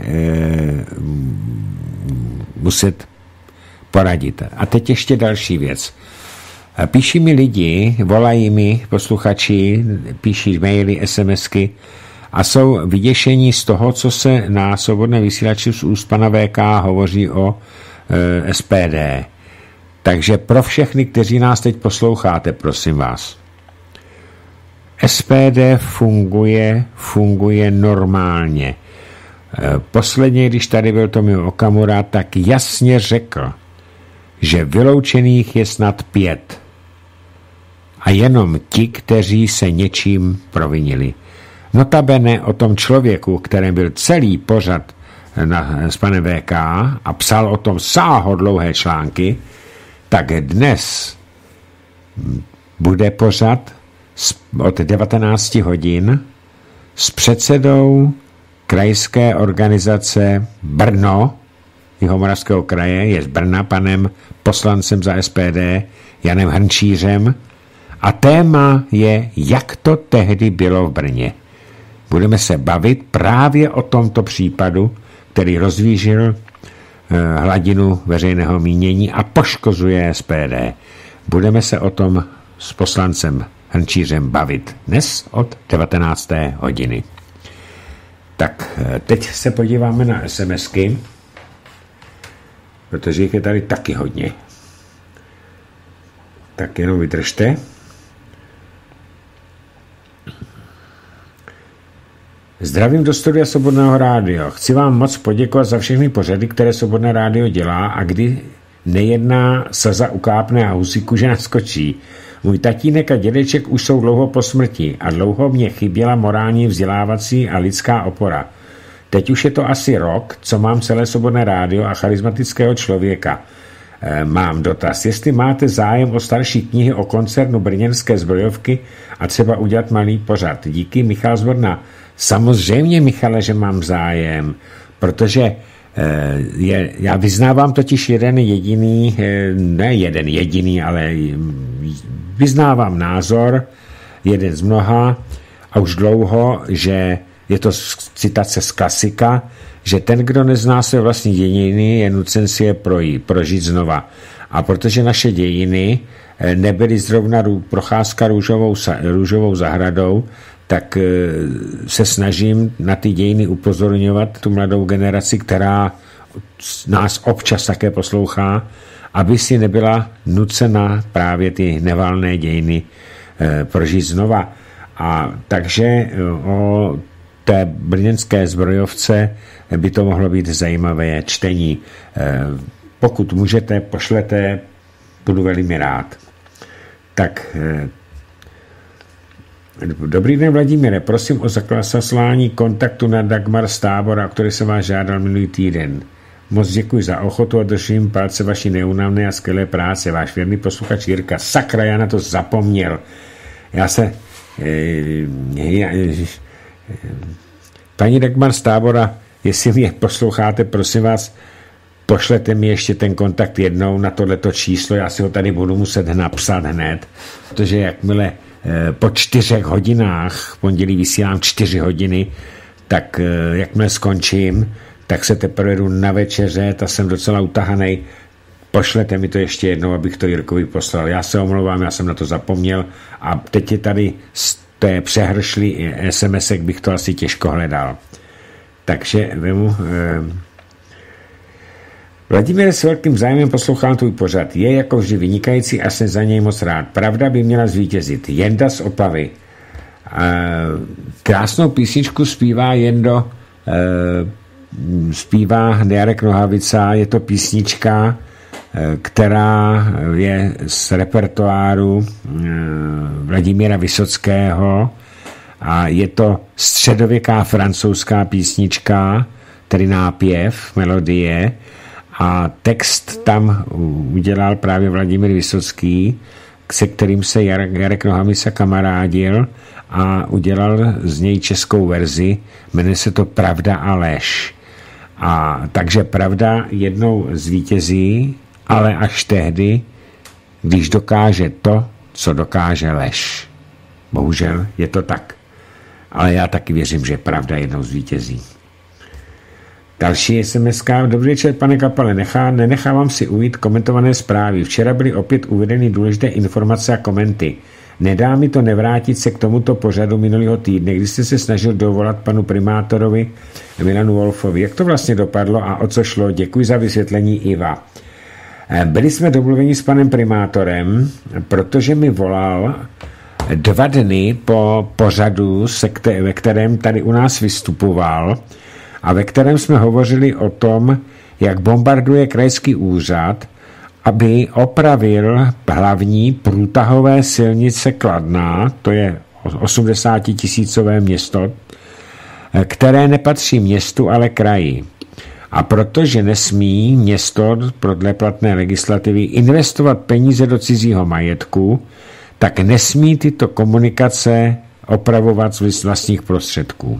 muset poradit. A teď ještě další věc. Píší mi lidi, volají mi posluchači, píší maily, SMSky a jsou vyděšení z toho, co se na svobodné vysílači z úst pana VK hovoří o SPD. Takže pro všechny, kteří nás teď posloucháte, prosím vás. SPD funguje normálně. Posledně, když tady byl Tomio Okamura, tak jasně řekl, že vyloučených je snad 5. A jenom ti, kteří se něčím provinili. Notabene o tom člověku, kterém byl celý pořad s panem VK a psal o tom sáhodlouhé články, tak dnes bude pořad od 19 hodin s předsedou krajské organizace Brno, Jihomoravského kraje, je z Brna, panem poslancem za SPD Janem Hrnčířem, a téma je, jak to tehdy bylo v Brně. Budeme se bavit právě o tomto případu, který rozvířil hladinu veřejného mínění a poškozuje SPD. Budeme se o tom s poslancem Hrnčířem bavit dnes od 19. hodiny. Tak teď se podíváme na SMSky, protože jich je tady taky hodně. Tak jenom vydržte. Zdravím do studia Svobodného rádio. Chci vám moc poděkovat za všechny pořady, které Svobodné rádio dělá a kdy nejedná slza ukápne a husíku, že naskočí. Můj tatínek a dědeček už jsou dlouho po smrti a dlouho mě chyběla morální, vzdělávací a lidská opora. Teď už je to asi rok, co mám celé Svobodné rádio a charismatického člověka. Mám dotaz, jestli máte zájem o starší knihy o koncernu brněnské zbrojovky a třeba udělat malý pořad. Díky, Michal Zvorna. Samozřejmě, Michale, že mám zájem, protože já vyznávám totiž jeden jediný, ale vyznávám názor, jeden z mnoha a už dlouho, že je to citace z klasika, že ten, kdo nezná své vlastní dějiny, je nucen si je prožít znova. A protože naše dějiny nebyly zrovna procházka růžovou zahradou, tak se snažím na ty dějiny upozorňovat tu mladou generaci, která nás občas také poslouchá, aby si nebyla nucena právě ty nevalné dějiny prožít znova. A takže o té brněnské zbrojovce by to mohlo být zajímavé čtení. Pokud můžete, pošlete, budu velmi rád. Tak dobrý den, Vladimíre, prosím o zaslání kontaktu na Dagmar z Tábora, o který jsem vás žádal minulý týden. Moc děkuji za ochotu a držím palce vaší neúnavné a skvělé práce. Váš věrný posluchač Jirka. Sakra, já na to zapomněl. Paní Dagmar z Tábora, jestli mě posloucháte, prosím vás, pošlete mi ještě ten kontakt jednou na tohleto číslo, já si ho tady budu muset napsat hned, protože jakmile po 4 hodinách, v pondělí vysílám 4 hodiny, tak jakmile skončím, tak se teprve jdu na večeře, a jsem docela utahanej. Pošlete mi to ještě jednou, abych to Jirkovi poslal. Já se omlouvám, já jsem na to zapomněl a teď je tady z té přehršly SMS-ek, bych to asi těžko hledal. Takže vemu... Vladimír, s velkým zájmem poslouchám tvůj pořad. Je jako vždy vynikající a jsem za něj moc rád. Pravda by měla zvítězit. Jenda z Opavy. Krásnou písničku zpívá Jendo, zpívá Jarek Nohavica. Je to písnička, která je z repertoáru Vladimíra Vysockého a je to středověká francouzská písnička, tedy nápěv, melodie, a text tam udělal právě Vladimír Vysocký, se kterým se Jarek Nohavica kamarádil a udělal z něj českou verzi, jmenuje se to Pravda a lež. A takže pravda jednou zvítězí, ale až tehdy, když dokáže to, co dokáže lež. Bohužel je to tak. Ale já taky věřím, že pravda jednou zvítězí. Další SMS. Dobrý večer, pane Kapale. Nenechávám si ujít komentované zprávy. Včera byly opět uvedeny důležité informace a komenty. Nedá mi to nevrátit se k tomuto pořadu minulého týdne, kdy jste se snažil dovolat panu primátorovi Milanu Wolfovi. Jak to vlastně dopadlo a o co šlo? Děkuji za vysvětlení, Iva. Byli jsme domluveni s panem primátorem, protože mi volal 2 dny po pořadu, ve kterém tady u nás vystupoval a ve kterém jsme hovořili o tom, jak bombarduje krajský úřad, aby opravil hlavní průtahové silnice Kladna, to je 80 000 město, které nepatří městu, ale kraji. A protože nesmí město podle platné legislativy investovat peníze do cizího majetku, tak nesmí tyto komunikace opravovat z vlastních prostředků.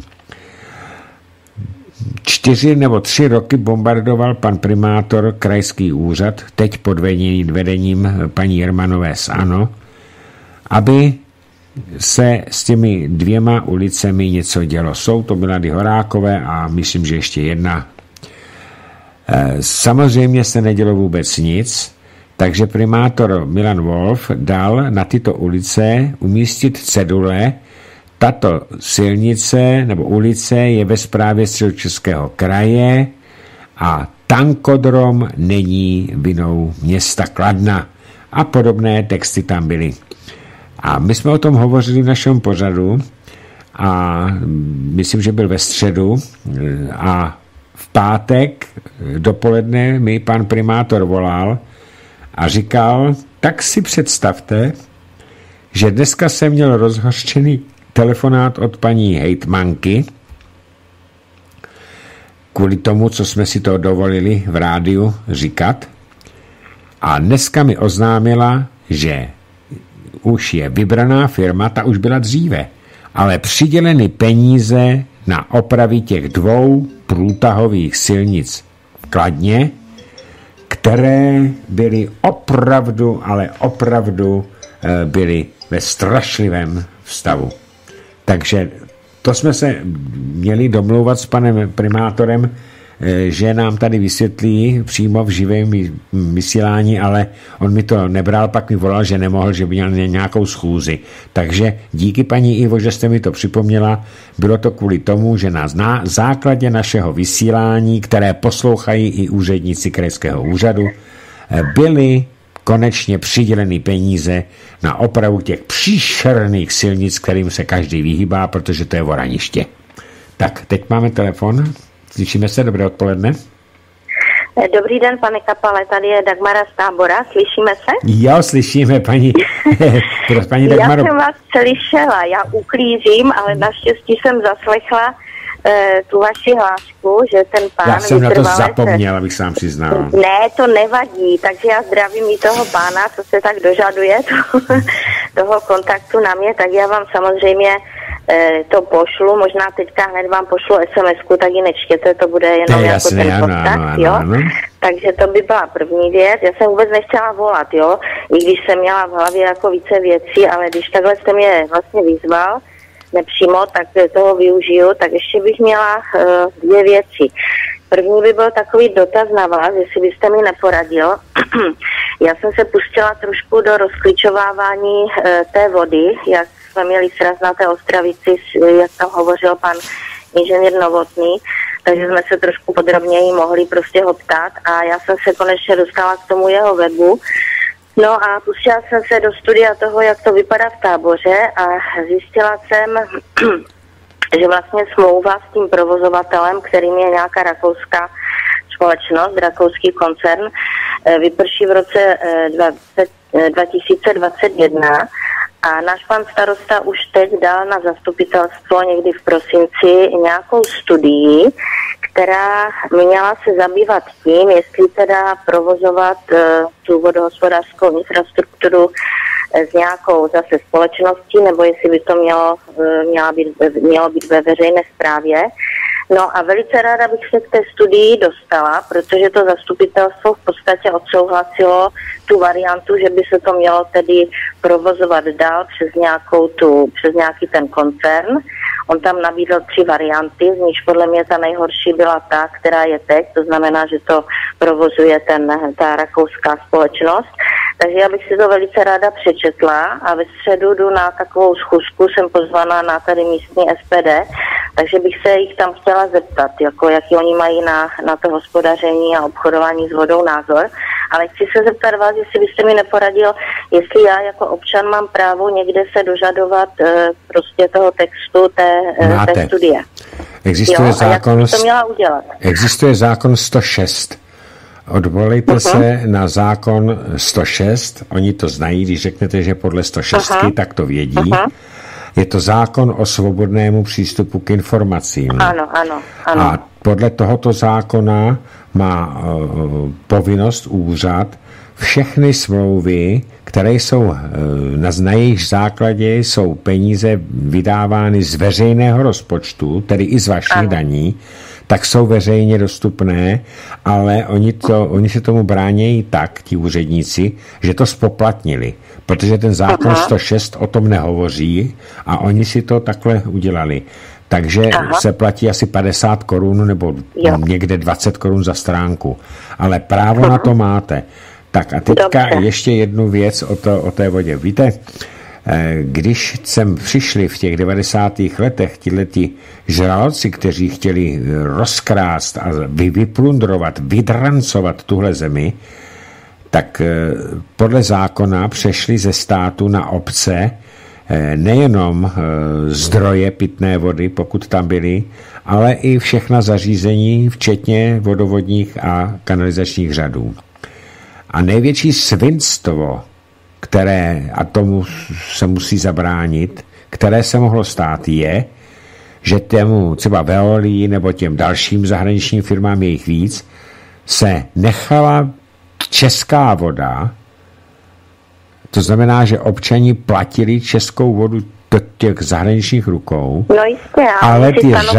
4 nebo 3 roky bombardoval pan primátor krajský úřad, teď pod vedením paní Jermanové z ANO, aby se s těmi 2 ulicemi něco dělo. Jsou to Milady Horákové a myslím, že ještě jedna. Samozřejmě se nedělo vůbec nic, takže primátor Milan Wolf dal na tyto ulice umístit cedule. Tato silnice nebo ulice je ve správě Středočeského kraje a tankodrom není vinou města Kladna. A podobné texty tam byly. A my jsme o tom hovořili v našem pořadu a myslím, že byl ve středu a v pátek dopoledne mi pan primátor volal a říkal, tak si představte, že dneska jsem měl rozhořčený telefonát od paní hejtmanky kvůli tomu, co jsme si to dovolili v rádiu říkat. A dneska mi oznámila, že už je vybraná firma, ta už byla dříve, ale přiděleny peníze na opravy těch 2 průtahových silnic v Kladně, které byly opravdu, ale opravdu byly ve strašlivém stavu. Takže to jsme se měli domlouvat s panem primátorem, že nám tady vysvětlí přímo v živém vysílání, ale on mi to nebral, pak mi volal, že nemohl, že by měl nějakou schůzi. Takže díky paní Ivo, že jste mi to připomněla, bylo to kvůli tomu, že na základě našeho vysílání, které poslouchají i úředníci krajského úřadu, byly konečně přiděleny peníze na opravu těch příšerných silnic, kterým se každý vyhýbá, protože to je voraniště. Tak, teď máme telefon. Slyšíme se, dobré odpoledne. Dobrý den, pane Kapale, tady je Dagmara z Tábora, slyšíme se? Jo, slyšíme, paní Dagmaro. Já jsem vás slyšela, já uklízím, ale naštěstí jsem zaslechla tu vaši hlášku, že ten pán... Já jsem na to zapomněl, abych sám přiznal. Ne, to nevadí, takže já zdravím i toho pána, co se tak dožaduje, toho kontaktu na mě, tak já vám samozřejmě to pošlu, možná teďka hned vám pošlu SMS-ku, tak ji nečtěte, to bude jenom jako jasný, ten kontakt, jo? Takže to by byla první věc. Já jsem vůbec nechtěla volat, jo, i když jsem měla v hlavě jako více věcí, ale když takhle jste mě vlastně vyzval, nepřímo, tak toho využiju, tak ještě bych měla 2 věci. První by byl takový dotaz na vás, jestli byste mi neporadil. Já jsem se pustila trošku do rozklíčovávání té vody, jak jsme měli sraz na té Ostravici, jak tam hovořil pan inženýr Novotný, takže jsme se trošku podrobněji mohli prostě ho ptát a já jsem se konečně dostala k tomu jeho webu. No a pustila jsem se do studia toho, jak to vypadá v Táboře a zjistila jsem, že vlastně smlouva s tím provozovatelem, kterým je nějaká rakouská společnost, rakouský koncern, vyprší v roce 2021 a náš pan starosta už teď dal na zastupitelstvo někdy v prosinci nějakou studii, která měla se zabývat tím, jestli teda provozovat tu vodohospodářskou infrastrukturu s nějakou zase společností, nebo jestli by to mělo být ve veřejné správě. No a velice ráda bych se k té studii dostala, protože to zastupitelstvo v podstatě odsouhlasilo tu variantu, že by se to mělo tedy provozovat dál přes nějaký ten koncern. On tam nabídl 3 varianty, z nichž podle mě ta nejhorší byla ta, která je teď, to znamená, že to provozuje ta rakouská společnost. Takže já bych si to velice ráda přečetla a ve středu jdu na takovou schůzku, jsem pozvaná na tady místní SPD, takže bych se jich tam chtěla zeptat, jako jaký oni mají na to hospodaření a obchodování s vodou názor. Ale chci se zeptat vás, jestli byste mi neporadil, jestli já jako občan mám právo někde se dožadovat prostě toho textu té studie. Existuje zákon, jak to měla udělat? Existuje zákon 106. Odvolejte se na zákon 106, oni to znají, když řeknete, že podle 106, tak to vědí. Je to zákon o svobodnému přístupu k informacím. Ano. A podle tohoto zákona má povinnost úřad všechny smlouvy, které jsou na jejich základě jsou peníze vydávány z veřejného rozpočtu, tedy i z vašich daní, tak jsou veřejně dostupné, ale oni se tomu bránějí tak, ti úředníci, že to spoplatnili, protože ten zákon 106 o tom nehovoří a oni si to takhle udělali. Takže se platí asi 50 korun nebo někde 20 korun za stránku. Ale právo na to máte. Tak a teďka ještě jednu věc o té vodě. Víte, když sem přišli v těch 90. letech tihleti žraloci, kteří chtěli rozkrást a vyplundrovat, vydrancovat tuhle zemi, tak podle zákona přešli ze státu na obce nejenom zdroje pitné vody, pokud tam byly, ale i všechna zařízení, včetně vodovodních a kanalizačních řadů. A největší svinstvo, které, a tomu se musí zabránit, které se mohlo stát, je, že těmu třeba Veolii nebo těm dalším zahraničním firmám, je jich víc, se nechala česká voda, to znamená, že občani platili českou vodu do těch zahraničních rukou, no jistě, ale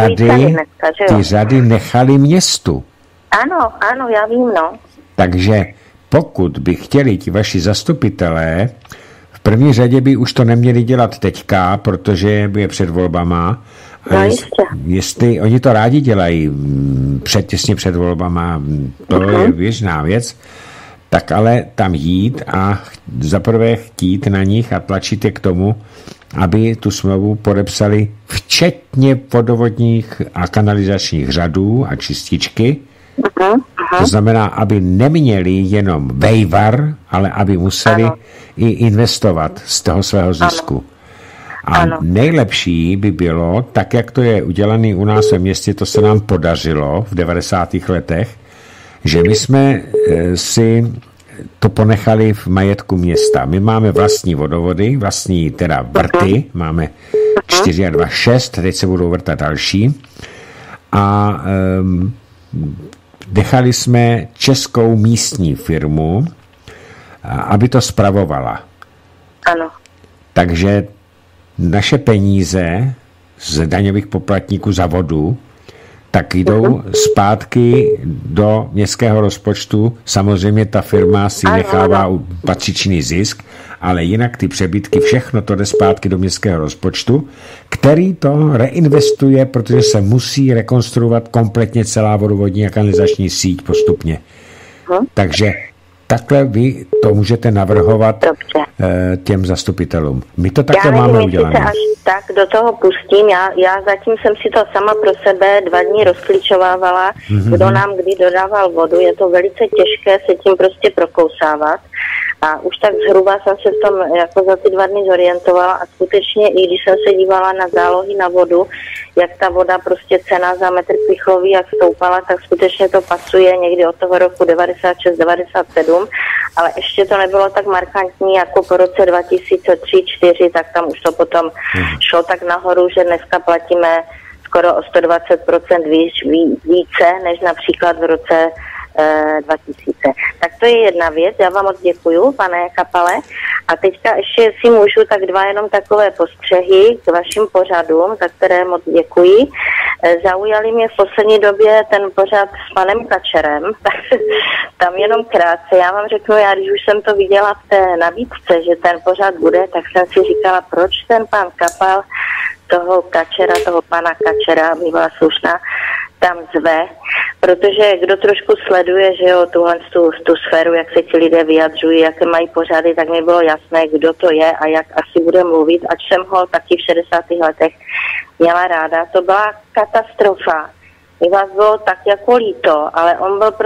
ty řady nechali městu. Ano, já vím, no. Takže pokud by chtěli ti vaši zastupitelé, v první řadě by už to neměli dělat teďka, protože je před volbama. No jestli oni to rádi dělají těsně před volbama, to je běžná věc, tak ale tam jít a zaprvé chtít na nich a tlačit je k tomu, aby tu smlouvu podepsali včetně vodovodních a kanalizačních řadů a čističky. To znamená, aby neměli jenom vejvar, ale aby museli i investovat z toho svého zisku. A nejlepší by bylo, tak jak to je udělané u nás ve městě, to se nám podařilo v 90. letech, že my jsme si to ponechali v majetku města. My máme vlastní vodovody, vlastní teda vrty, máme 4 a 2, 6, teď se budou vrtat další. A nechali jsme českou místní firmu, aby to spravovala. Ano. Takže naše peníze z daňových poplatníků za vodu tak jdou zpátky do městského rozpočtu. Samozřejmě ta firma si nechává patřičný zisk, ale jinak ty přebytky, všechno to jde zpátky do městského rozpočtu, který to reinvestuje, protože se musí rekonstruovat kompletně celá vodovodní a kanalizační síť postupně. Takže takhle vy to můžete navrhovat těm zastupitelům. My to takhle máme udělané. Já až tak do toho pustím. Já zatím jsem si to sama pro sebe 2 dny rozklíčovávala, kdo nám kdy dodával vodu. Je to velice těžké se tím prostě prokousávat. A už tak zhruba jsem se v tom jako za ty 2 dny zorientovala a skutečně, i když jsem se dívala na zálohy na vodu, jak ta voda prostě cena za metr plychový, jak stoupala, tak skutečně to pasuje někdy od toho roku 96-97, ale ještě to nebylo tak markantní jako po roce 2003-2004, tak tam už to potom šlo tak nahoru, že dneska platíme skoro o 120% více, než například v roce 2000. Tak to je jedna věc, já vám moc děkuju, pane Kapale. A teďka ještě, jestli můžu, tak 2 jenom takové postřehy k vašim pořadům, za které moc děkuji. Zaujali mě v poslední době ten pořad s panem Kačerem, tak tam jenom krátce. Já vám řeknu, já když už jsem to viděla v té nabídce, že ten pořad bude, tak jsem si říkala, proč ten pan Kapal toho Kačera, toho pana Kačera, mi byla slušná, tam zve, protože kdo trošku sleduje, že jo, tu sféru, jak se ti lidé vyjadřují, jaké mají pořady, tak mi bylo jasné, kdo to je a jak asi bude mluvit, ač jsem ho taky v 60. letech měla ráda. To byla katastrofa, mi vás bylo tak jako líto, ale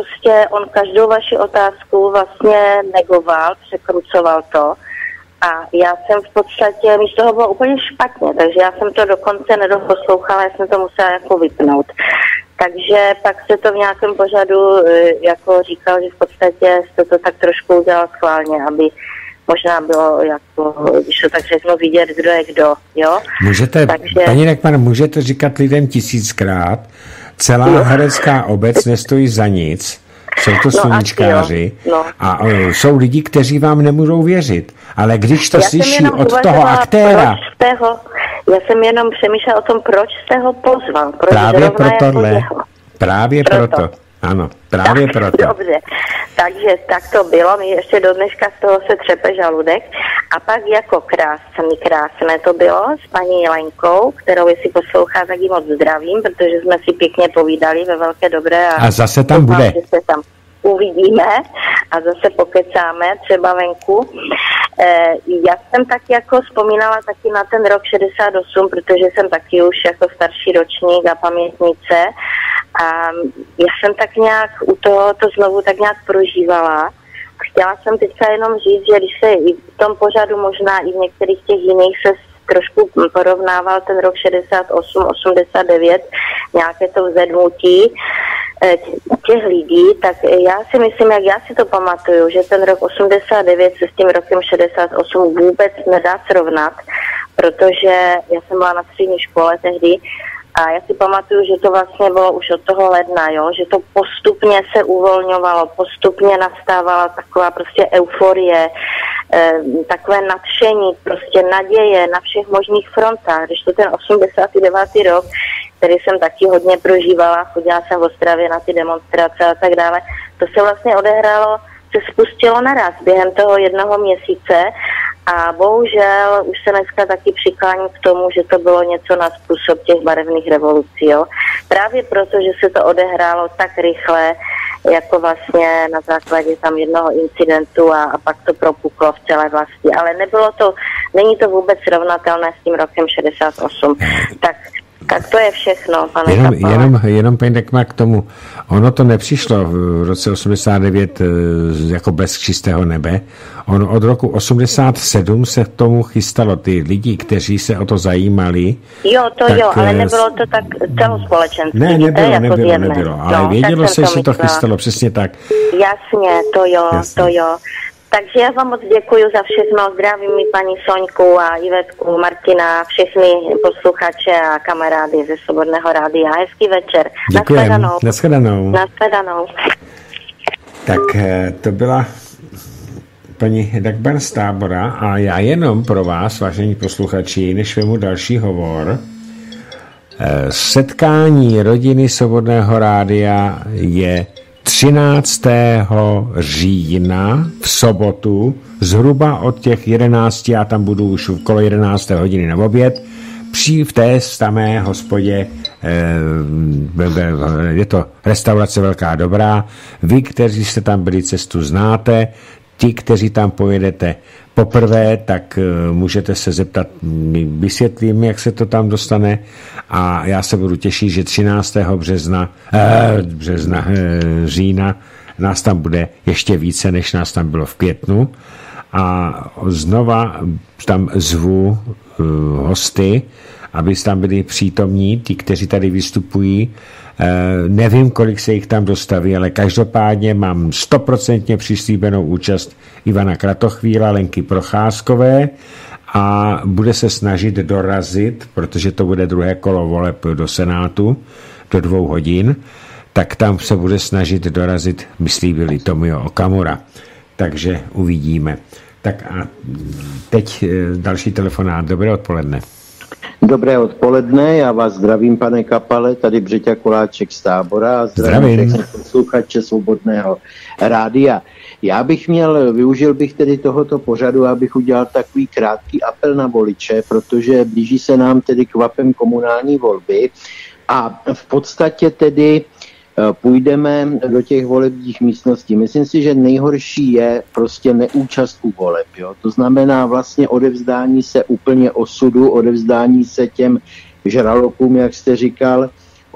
on každou vaši otázku vlastně negoval, překrucoval to a já jsem v podstatě, mi z toho bylo úplně špatně, takže já jsem to dokonce nedoposlouchala, já jsem to musela jako vypnout. Takže pak se to v nějakém pořadu jako říkal, že v podstatě jste to tak trošku udělal schválně, aby možná bylo, jako, když to tak řeknu, vidět, kdo je kdo, jo? Můžete, takže... paní Rekman, můžete říkat lidem 1000krát, celá herecká obec nestojí za nic, jsou to sluníčkáři a jsou lidi, kteří vám nemůžou věřit, ale když to slyší od toho aktéra... Já jsem jenom přemýšlela o tom, proč jste ho pozval. Proč právě pro tohle. Právě proto. Ano, právě proto. Dobře, takže tak to bylo, mi ještě do dneška z toho se třepe žaludek. A pak jako krásné to bylo s paní Lenkou, kterou jestli poslouchá, tak jí moc zdravím, protože jsme si pěkně povídali ve velké dobré. A zase tam bude. Že se tam uvidíme a zase pokecáme třeba venku. Já jsem tak jako vzpomínala taky na ten rok 68, protože jsem taky už jako starší ročník a pamětnice a já jsem tak nějak u toho to znovu tak nějak prožívala. Chtěla jsem teďka jenom říct, že když se i v tom pořadu možná i v některých těch jiných se trošku porovnával ten rok 68, 89, nějaké to vzedmutí těch lidí, tak já si myslím, jak já si to pamatuju, že ten rok 89 se s tím rokem 68 vůbec nedá srovnat, protože já jsem byla na střední škole tehdy a já si pamatuju, že to vlastně bylo už od toho ledna, jo? Že to postupně se uvolňovalo, postupně nastávala taková prostě euforie, takové nadšení, prostě naděje na všech možných frontách. Když to ten 89. rok, který jsem taky hodně prožívala, chodila jsem v Ostravě na ty demonstrace a tak dále, to se vlastně odehrálo, se spustilo naraz během toho jednoho měsíce a bohužel už se dneska taky přikláním k tomu, že to bylo něco na způsob těch barevných revolucí. Jo? Právě proto, že se to odehrálo tak rychle, jako vlastně na základě tam jednoho incidentu a pak to propuklo v celé vlasti. Ale není to vůbec srovnatelné s tím rokem 68. Tak to je všechno, pane jenom paní Dekma k tomu. Ono to nepřišlo v roce 89 jako bez čistého nebe. Ono od roku 87 se k tomu chystalo ty lidi, kteří se o to zajímali. Ale nebylo to tak celospolečenství. Nebylo. Ale vědělo se, že to chystalo, přesně tak. Jasně, to jo. Takže já vám moc děkuji za všechno. Zdravím mi paní Soňku a Ivetku, Martina, všechny posluchače a kamarády ze Svobodného rádia. Hezký večer. Nashledanou. Tak to byla paní Dagmar z Tábora a já jenom pro vás, vážení posluchači, než vemu další hovor, setkání rodiny Svobodného rádia je 13. října v sobotu, zhruba od těch 11, já tam budu už okolo 11. hodiny na oběd, v té samé hospodě, je to restaurace Velká Dobrá, vy, kteří jste tam byli, cestu znáte, ti, kteří tam pojedete poprvé, tak můžete se zeptat, my vysvětlím, jak se to tam dostane a já se budu těšit, že 13. října nás tam bude ještě více, než nás tam bylo v květnu a znova tam zvu hosty, aby tam byli přítomní, ti, kteří tady vystupují. Nevím, kolik se jich tam dostaví, ale každopádně mám 100% přislíbenou účast Ivana Kratochvíla, Lenky Procházkové a bude se snažit dorazit, protože to bude druhé kolo voleb do Senátu do 2 hodin, tak tam se bude snažit dorazit, myslí Tomio Okamura. Takže uvidíme. Tak a teď další telefonát. Dobré odpoledne. Dobré odpoledne, já vás zdravím, pane Kapale, tady Břeťa Koláček z Tábora a zdravím všechny posluchače Svobodného rádia. Využil bych tedy tohoto pořadu, abych udělal takový krátký apel na voliče, protože blíží se nám tedy kvapem komunální volby a v podstatě tedy půjdeme do těch volebních místností. Myslím si, že nejhorší je prostě neúčast u voleb. Jo? To znamená vlastně odevzdání se úplně osudu, odevzdání se těm žralokům, jak jste říkal,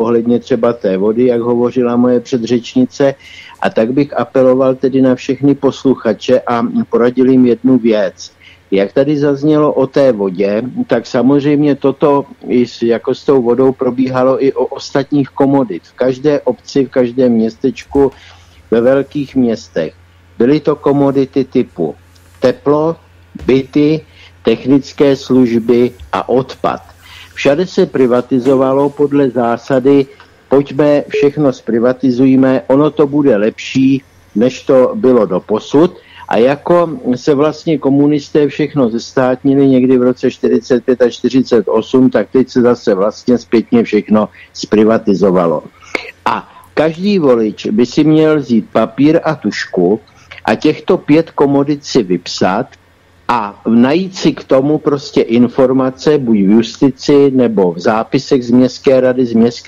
ohledně třeba té vody, jak hovořila moje předřečnice, a tak bych apeloval tedy na všechny posluchače a poradil jim jednu věc. Jak tady zaznělo o té vodě, tak samozřejmě toto jako s tou vodou probíhalo i o ostatních komodit. V každé obci, v každém městečku, ve velkých městech. Byly to komodity typu teplo, byty, technické služby a odpad. Všade se privatizovalo podle zásady pojďme, všechno zprivatizujme, ono to bude lepší, než to bylo doposud. A jako se vlastně komunisté všechno zestátnili někdy v roce 45 a 48, tak teď se zase vlastně zpětně všechno zprivatizovalo. A každý volič by si měl vzít papír a tužku a těchto 5 komodit si vypsat a najít si k tomu prostě informace, buď v justici, nebo v zápisech z městské rady,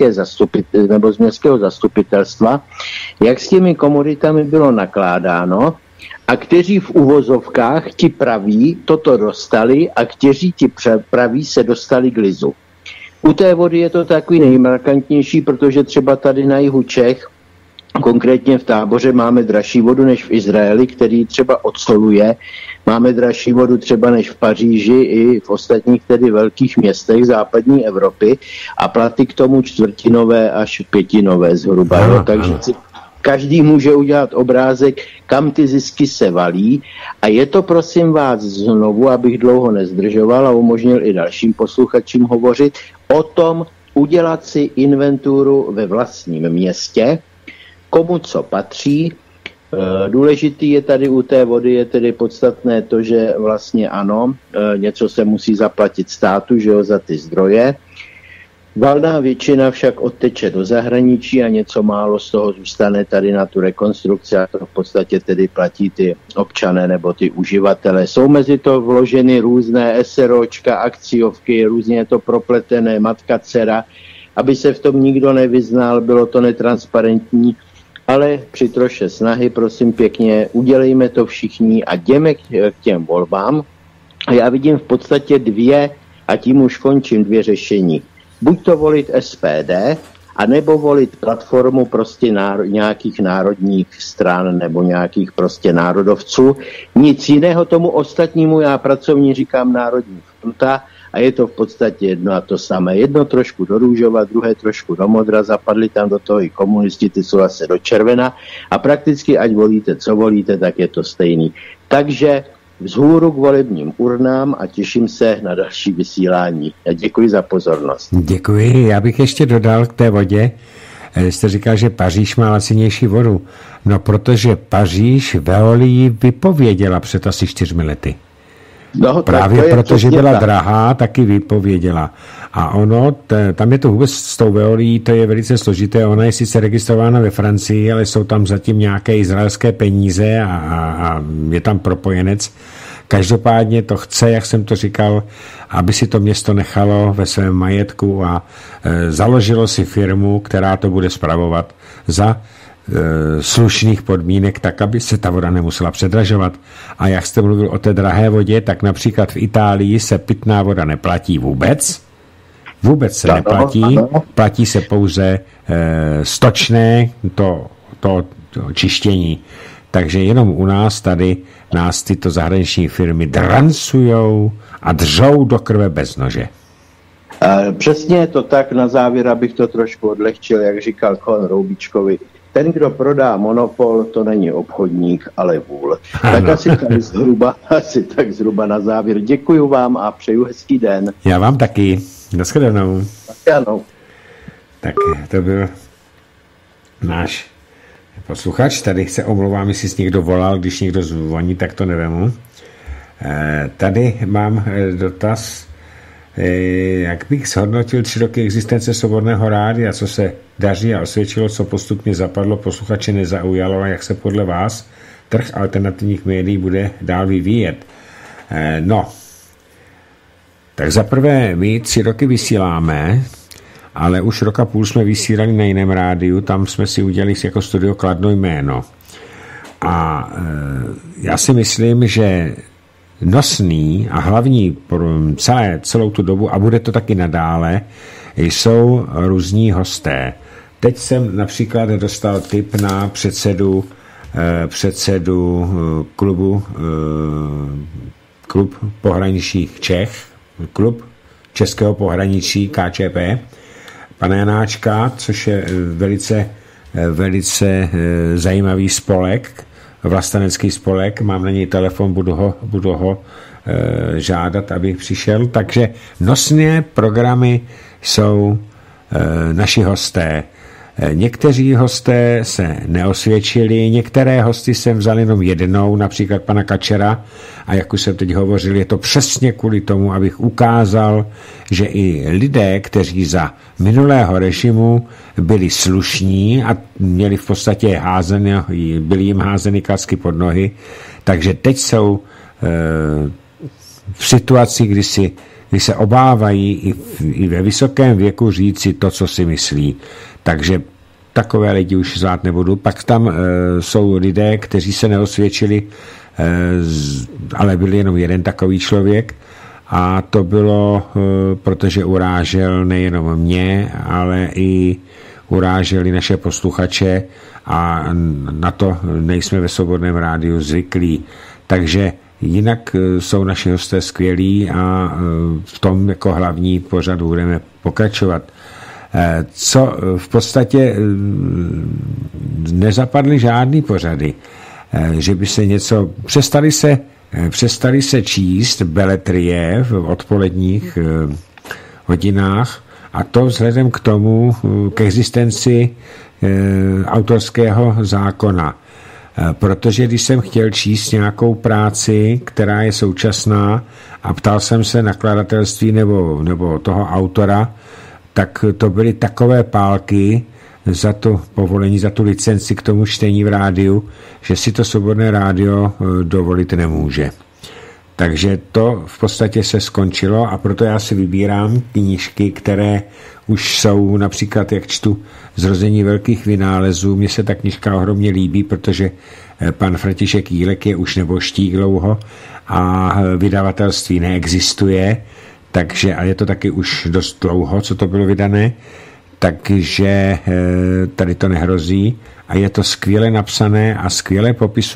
nebo z městského zastupitelstva, jak s těmi komoditami bylo nakládáno a kteří v uvozovkách ti praví toto dostali a kteří ti praví se dostali k lizu. U té vody je to takový nejmarkantnější, protože třeba tady na jihu Čech, konkrétně v Táboře, máme dražší vodu než v Izraeli, který třeba odsoluje. Máme dražší vodu třeba než v Paříži i v ostatních tedy velkých městech západní Evropy a platy k tomu 1/4 až 5 zhruba. Takže každý může udělat obrázek, kam ty zisky se valí a je to, prosím vás, znovu, abych dlouho nezdržoval a umožnil i dalším posluchačům hovořit o tom, udělat si inventuru ve vlastním městě, komu co patří. Důležitý je tady u té vody, je tedy podstatné to, že vlastně ano, něco se musí zaplatit státu, že jo, za ty zdroje. Valná většina však odteče do zahraničí a něco málo z toho zůstane tady na tu rekonstrukci a to v podstatě tedy platí ty občané nebo ty uživatelé. Jsou mezi to vloženy různé SROčka, akciovky, různě je to propletené, matka, dcera, aby se v tom nikdo nevyznal, bylo to netransparentní, ale při troše snahy, prosím pěkně, udělejme to všichni a jdeme k těm volbám. A já vidím v podstatě 2, a tím už končím, 2 řešení. Buď to volit SPD, anebo volit platformu prostě nějakých národních stran nebo nějakých prostě národovců. Nic jiného tomu ostatnímu já pracovně říkám národní fronta a je to v podstatě jedno a to samé. Jedno trošku do růžova, druhé trošku do modra, zapadli tam do toho i komunisti, ty jsou zase do červena a prakticky ať volíte, co volíte, tak je to stejný. Takže vzhůru k volebním urnám a těším se na další vysílání. Já děkuji za pozornost. Děkuji. Já bych ještě dodal k té vodě. Jste říkal, že Paříž má lacinější vodu. No, protože Paříž Veolii vypověděla před asi 4 lety. No, právě protože byla drahá, taky vypověděla. A ono, tam je to vůbec s tou Veolií, to je velice složité. Ona je sice registrována ve Francii, ale jsou tam zatím nějaké izraelské peníze a je tam propojenec. Každopádně to chce, jak jsem to říkal, aby si to město nechalo ve svém majetku a založilo si firmu, která to bude spravovat za slušných podmínek, tak aby se ta voda nemusela předražovat. A jak jste mluvil o té drahé vodě, tak například v Itálii se pitná voda neplatí vůbec. Vůbec se neplatí. Platí se pouze stočné to čištění. Takže jenom u nás tady nás tyto zahraniční firmy drancujou a dřou do krve bez nože. Přesně je to tak, na závěr, abych to trošku odlehčil, jak říkal Kon Roubičkovi. Ten, kdo prodá monopol, to není obchodník, ale vůl. Tak asi tak zhruba na závěr. Děkuji vám a přeju hezký den. Já vám taky. Naschledanou. Tak to byl náš posluchač. Tady se omlouvám, jestli jsi někdo volal, když někdo zvoní, tak to nevemu. Tady mám dotaz. Jak bych shodnotil 3 roky existence Svobodného rádia, co se daří a osvědčilo, co postupně zapadlo, posluchače nezaujalo a jak se podle vás trh alternativních médií bude dál vyvíjet? No, tak zaprvé my 3 roky vysíláme, ale už 1,5 roku jsme vysílali na jiném rádiu, tam jsme si udělali jako studio Kladno jméno. A já si myslím, že nosný a hlavní pro celou tu dobu, a bude to taky nadále, jsou různí hosté. Teď jsem například dostal tip na předsedu klub pohraničních Čech, klub Českého pohraničí KČP, pana Janáčka, což je velice zajímavý spolek, vlastenecký spolek, mám na něj telefon, budu ho žádat, aby přišel. Takže nosné programy jsou naši hosté. Někteří hosté se neosvědčili, některé hosty jsem vzal jenom jednou, například pana Kačera, a jak už jsem teď hovořil, je to přesně kvůli tomu, abych ukázal, že i lidé, kteří za minulého režimu byli slušní a měli v podstatě byli jim házeny klacky pod nohy, takže teď jsou v situaci, kdy se obávají i ve vysokém věku říci to, co si myslí. Takže takové lidi už zvát nebudu. Pak tam jsou lidé, kteří se neosvědčili, ale byl jenom jeden takový člověk, a to bylo, protože urážel nejenom mě, ale i uráželi naše posluchače, a na to nejsme ve Svobodném rádiu zvyklí. Takže jinak jsou naši hosté skvělí a v tom jako hlavní pořadu budeme pokračovat. Co v podstatě nezapadly žádný pořady, že by se něco... Přestali se číst beletrie v odpoledních hodinách, a to vzhledem k tomu, k existenci autorského zákona. Protože když jsem chtěl číst nějakou práci, která je současná, a ptal jsem se nakladatelství nebo toho autora, tak to byly takové pálky za to povolení, za tu licenci k tomu čtení v rádiu, že si to Svobodné rádio dovolit nemůže. Takže to v podstatě se skončilo, a proto já si vybírám knížky, které už jsou, například jak čtu Zrození velkých vynálezů. Mně se ta knížka ohromně líbí, protože pan František Jílek je už nebožtík dlouho a vydavatelství neexistuje, takže, a je to taky už dost dlouho, co to bylo vydané, takže tady to nehrozí, a je to skvěle napsané a skvěle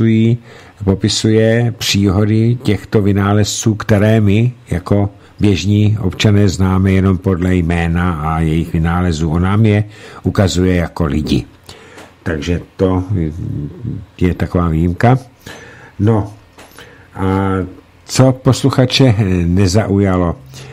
popisuje příhody těchto vynálezců, které my jako běžní občané známe jenom podle jména a jejich vynálezů. On nám je ukazuje jako lidi. Takže to je taková výjimka. No a co posluchače nezaujalo?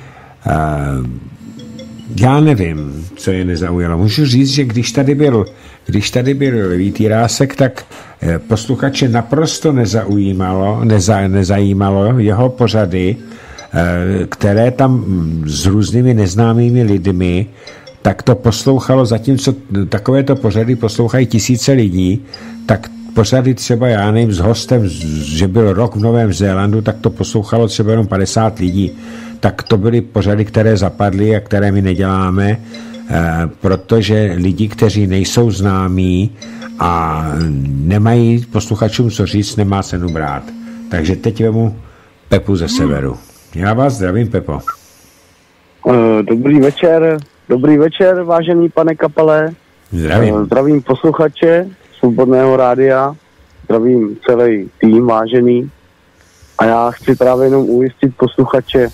Já nevím, co je nezaujalo. Můžu říct, že když tady byl Vítírásek, tak posluchače naprosto nezajímalo jeho pořady, které tam s různými neznámými lidmi, tak to poslouchalo, zatímco takovéto pořady poslouchají tisíce lidí, tak pořady třeba, já nevím, s hostem, že byl rok v Novém Zélandu, tak to poslouchalo třeba jenom 50 lidí. Tak to byly pořady, které zapadly a které my neděláme, protože lidi, kteří nejsou známí a nemají posluchačům co říct, nemá cenu brát. Takže teď vemu Pepu ze severu. Já vás zdravím, Pepo. Dobrý večer, vážený pane Kapale. Zdravím posluchače Svobodného rádia, zdravím celý tým vážený, a já chci právě jenom ujistit posluchače,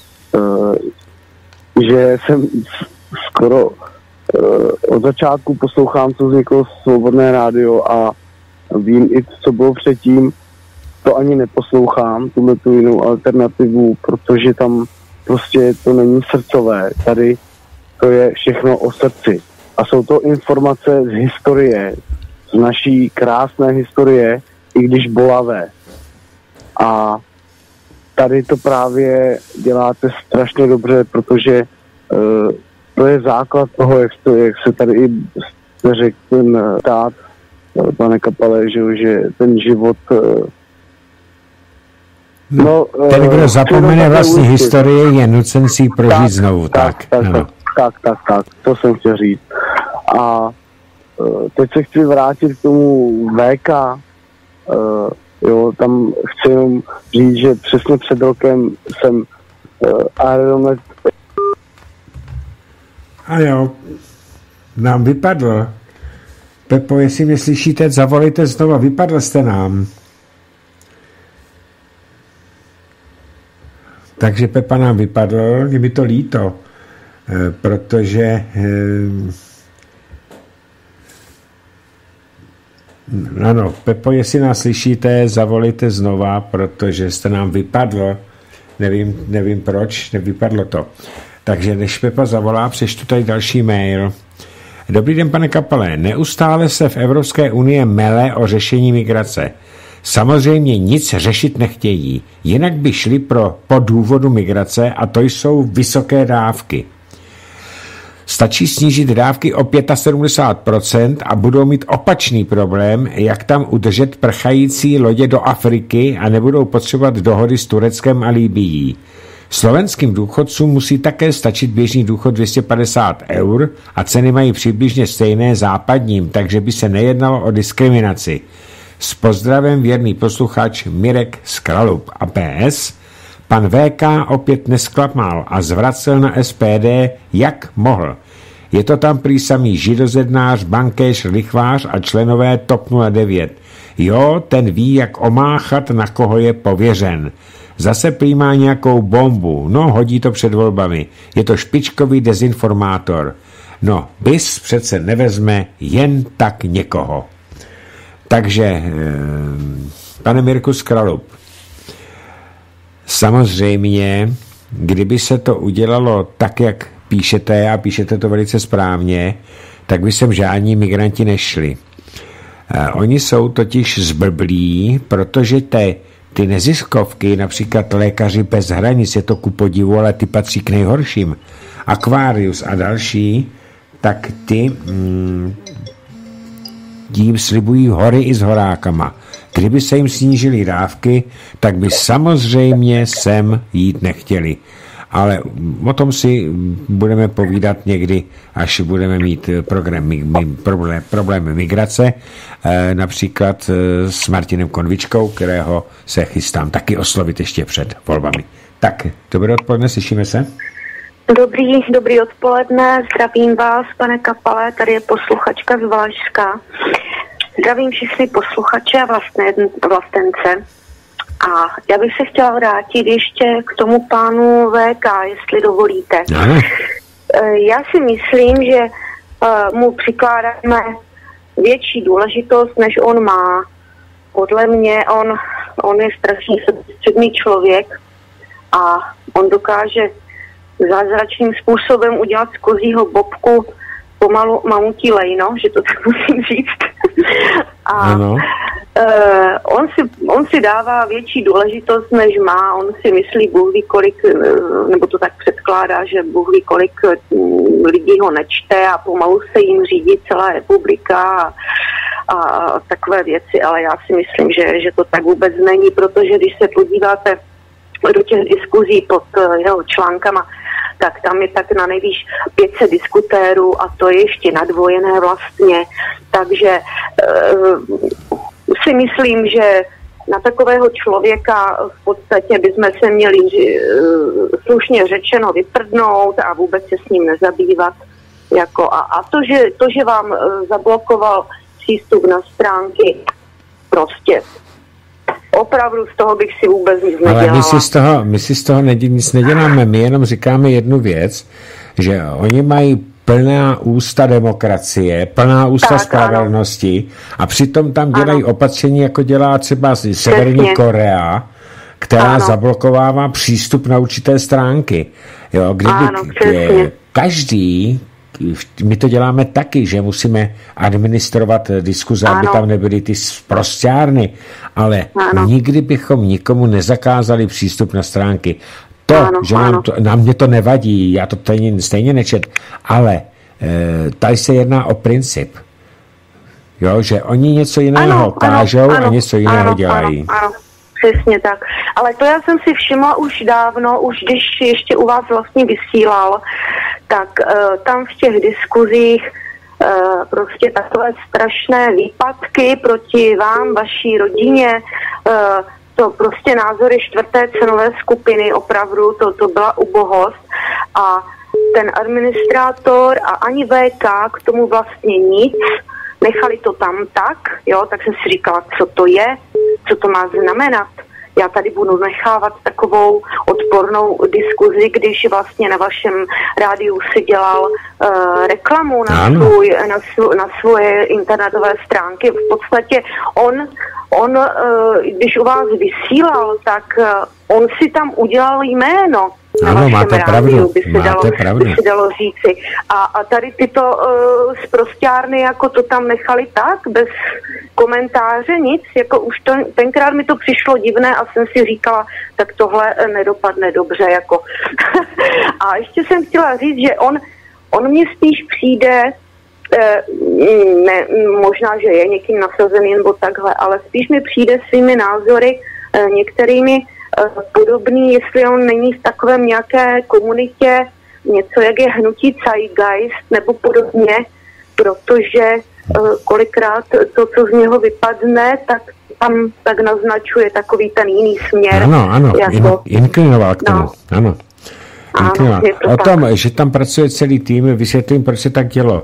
že jsem skoro od začátku poslouchám, co vzniklo Svobodné rádio, a vím i, co bylo předtím. To ani neposlouchám, tu jinou alternativu, protože tam prostě to není srdcové. Tady to je všechno o srdci. A jsou to informace z historie, z naší krásné historie, i když bolavé. A tady to právě děláte strašně dobře, protože to je základ toho, jak se tady i řekl ten tát, pane Kapale, že ten život... ten, kdo zapomene vlastní historii, je nucen si ji prožít znovu. Tak, to jsem chtěl říct. A teď se chci vrátit k tomu VK. Tam chci jenom říct, že přesně před rokem jsem Aeronet A jo, nám vypadl. Pepo, jestli mě slyšíte, zavolejte znova, vypadl jste nám. Takže Pepa nám vypadl, je mi to líto, protože ano, Pepo, jestli nás slyšíte, zavolejte znova, protože jste nám vypadl, nevím proč, nevypadlo to. Takže než Pepa zavolá, přečtu tady další mail. Dobrý den, pane Kapale, neustále se v Evropské unii mele o řešení migrace. Samozřejmě nic řešit nechtějí, jinak by šli po důvodu migrace a to jsou vysoké dávky. Stačí snížit dávky o 75% a budou mít opačný problém, jak tam udržet prchající lodě do Afriky a nebudou potřebovat dohody s Tureckem a Libyí. Slovenským důchodcům musí také stačit běžný důchod 250 eur a ceny mají přibližně stejné západním, takže by se nejednalo o diskriminaci. S pozdravem věrný posluchač Mirek z Kralup. A PS, pan VK opět nesklamal a zvracel na SPD, jak mohl. Je to tam prý samý židozednář, bankéř, lichvář a členové TOP 09. Jo, ten ví, jak omáchat, na koho je pověřen. Zase prý má nějakou bombu, no hodí to před volbami. Je to špičkový dezinformátor. No, BIS přece nevezme jen tak někoho. Takže, pane Mirku z Kralup, samozřejmě, kdyby se to udělalo tak, jak píšete, a píšete to velice správně, tak by sem žádní migranti nešli. Oni jsou totiž zblblí, protože ty neziskovky, například Lékaři bez hranic, je to ku podivu, ale ty patří k nejhorším, Aquarius a další, tak ty tím slibují hory i s horákama. Kdyby se jim snížily dávky, tak by samozřejmě sem jít nechtěli. Ale o tom si budeme povídat někdy, až budeme mít problém migrace, například s Martinem Konvičkou, kterého se chystám taky oslovit ještě před volbami. Tak, dobré odpoledne, slyšíme se? Dobrý odpoledne, zdravím vás, pane Kapale, tady je posluchačka z Valašska. Zdravím všechny posluchače a vlastence. A já bych se chtěla vrátit ještě k tomu pánu VK, jestli dovolíte. Já si myslím, že mu přikládáme větší důležitost, než on má. Podle mě on je strašně středný člověk a on dokáže zázračným způsobem udělat z kozího bobku pomalu mamutí lejno, že to tak musím říct. A on si dává větší důležitost, než má. On si myslí, Bůh ví kolik, nebo to tak předkládá, že Bůh ví kolik lidí ho nečte a pomalu se jim řídí celá republika a takové věci, ale já si myslím, že to tak vůbec není, protože když se podíváte do těch diskuzí pod jeho článkama, tak tam je tak na nejvýš 500 diskutérů a to je ještě nadvojené vlastně. Takže si myslím, že na takového člověka v podstatě bychom se měli slušně řečeno vyprdnout a vůbec se s ním nezabývat. A to, že vám zablokoval přístup na stránky, prostě opravdu z toho bych si vůbec nic nedělala. Ale my si z toho nic neděláme, my jenom říkáme jednu věc, že oni mají plná ústa demokracie, plná ústa spravedlnosti a přitom tam dělají opatření, jako dělá třeba Severní Korea, která zablokovává přístup na určité stránky. Jo, kdyby každý, my to děláme taky, že musíme administrovat diskuze, aby tam nebyly ty sprosťárny, ale nikdy bychom nikomu nezakázali přístup na stránky. Že nám mě to nevadí, já to stejně nečet, ale tady se jedná o princip. Jo, že oni něco jiného kážou a něco jiného dělají. Ano, přesně tak. Ale to já jsem si všimla už dávno, už když ještě u vás vlastně vysílal, tak tam v těch diskuzích prostě takové strašné výpadky proti vám, vaší rodině, to prostě názory čtvrté cenové skupiny, opravdu to byla ubohost a ten administrátor a ani VK k tomu vlastně nic, nechali to tam tak jsem si říkala, co to je, co to má znamenat. Já tady budu nechávat takovou odpornou diskuzi, když vlastně na vašem rádiu si dělal reklamu na svoje internetové stránky. V podstatě on když u vás vysílal, tak on si tam udělal jméno. Ano, máte pravdu. By se dalo říci. A tady tyto sprosťárny jako to tam nechali tak, bez komentáře, nic, jako už tenkrát mi to přišlo divné a jsem si říkala, tak tohle nedopadne dobře, jako. A ještě jsem chtěla říct, že on mně spíš přijde, možná, že je někým nasazený nebo takhle, ale spíš mi přijde svými názory některými podobný, jestli on není v takovém nějaké komunitě něco, jak je hnutí Zeitgeist nebo podobně, protože kolikrát to, co z něho vypadne, tak tam tak naznačuje takový ten jiný směr. Ano, jako, inklinoval k tomu, ano. O tom, že tam pracuje celý tým, vysvětlím, proč se tak dělo.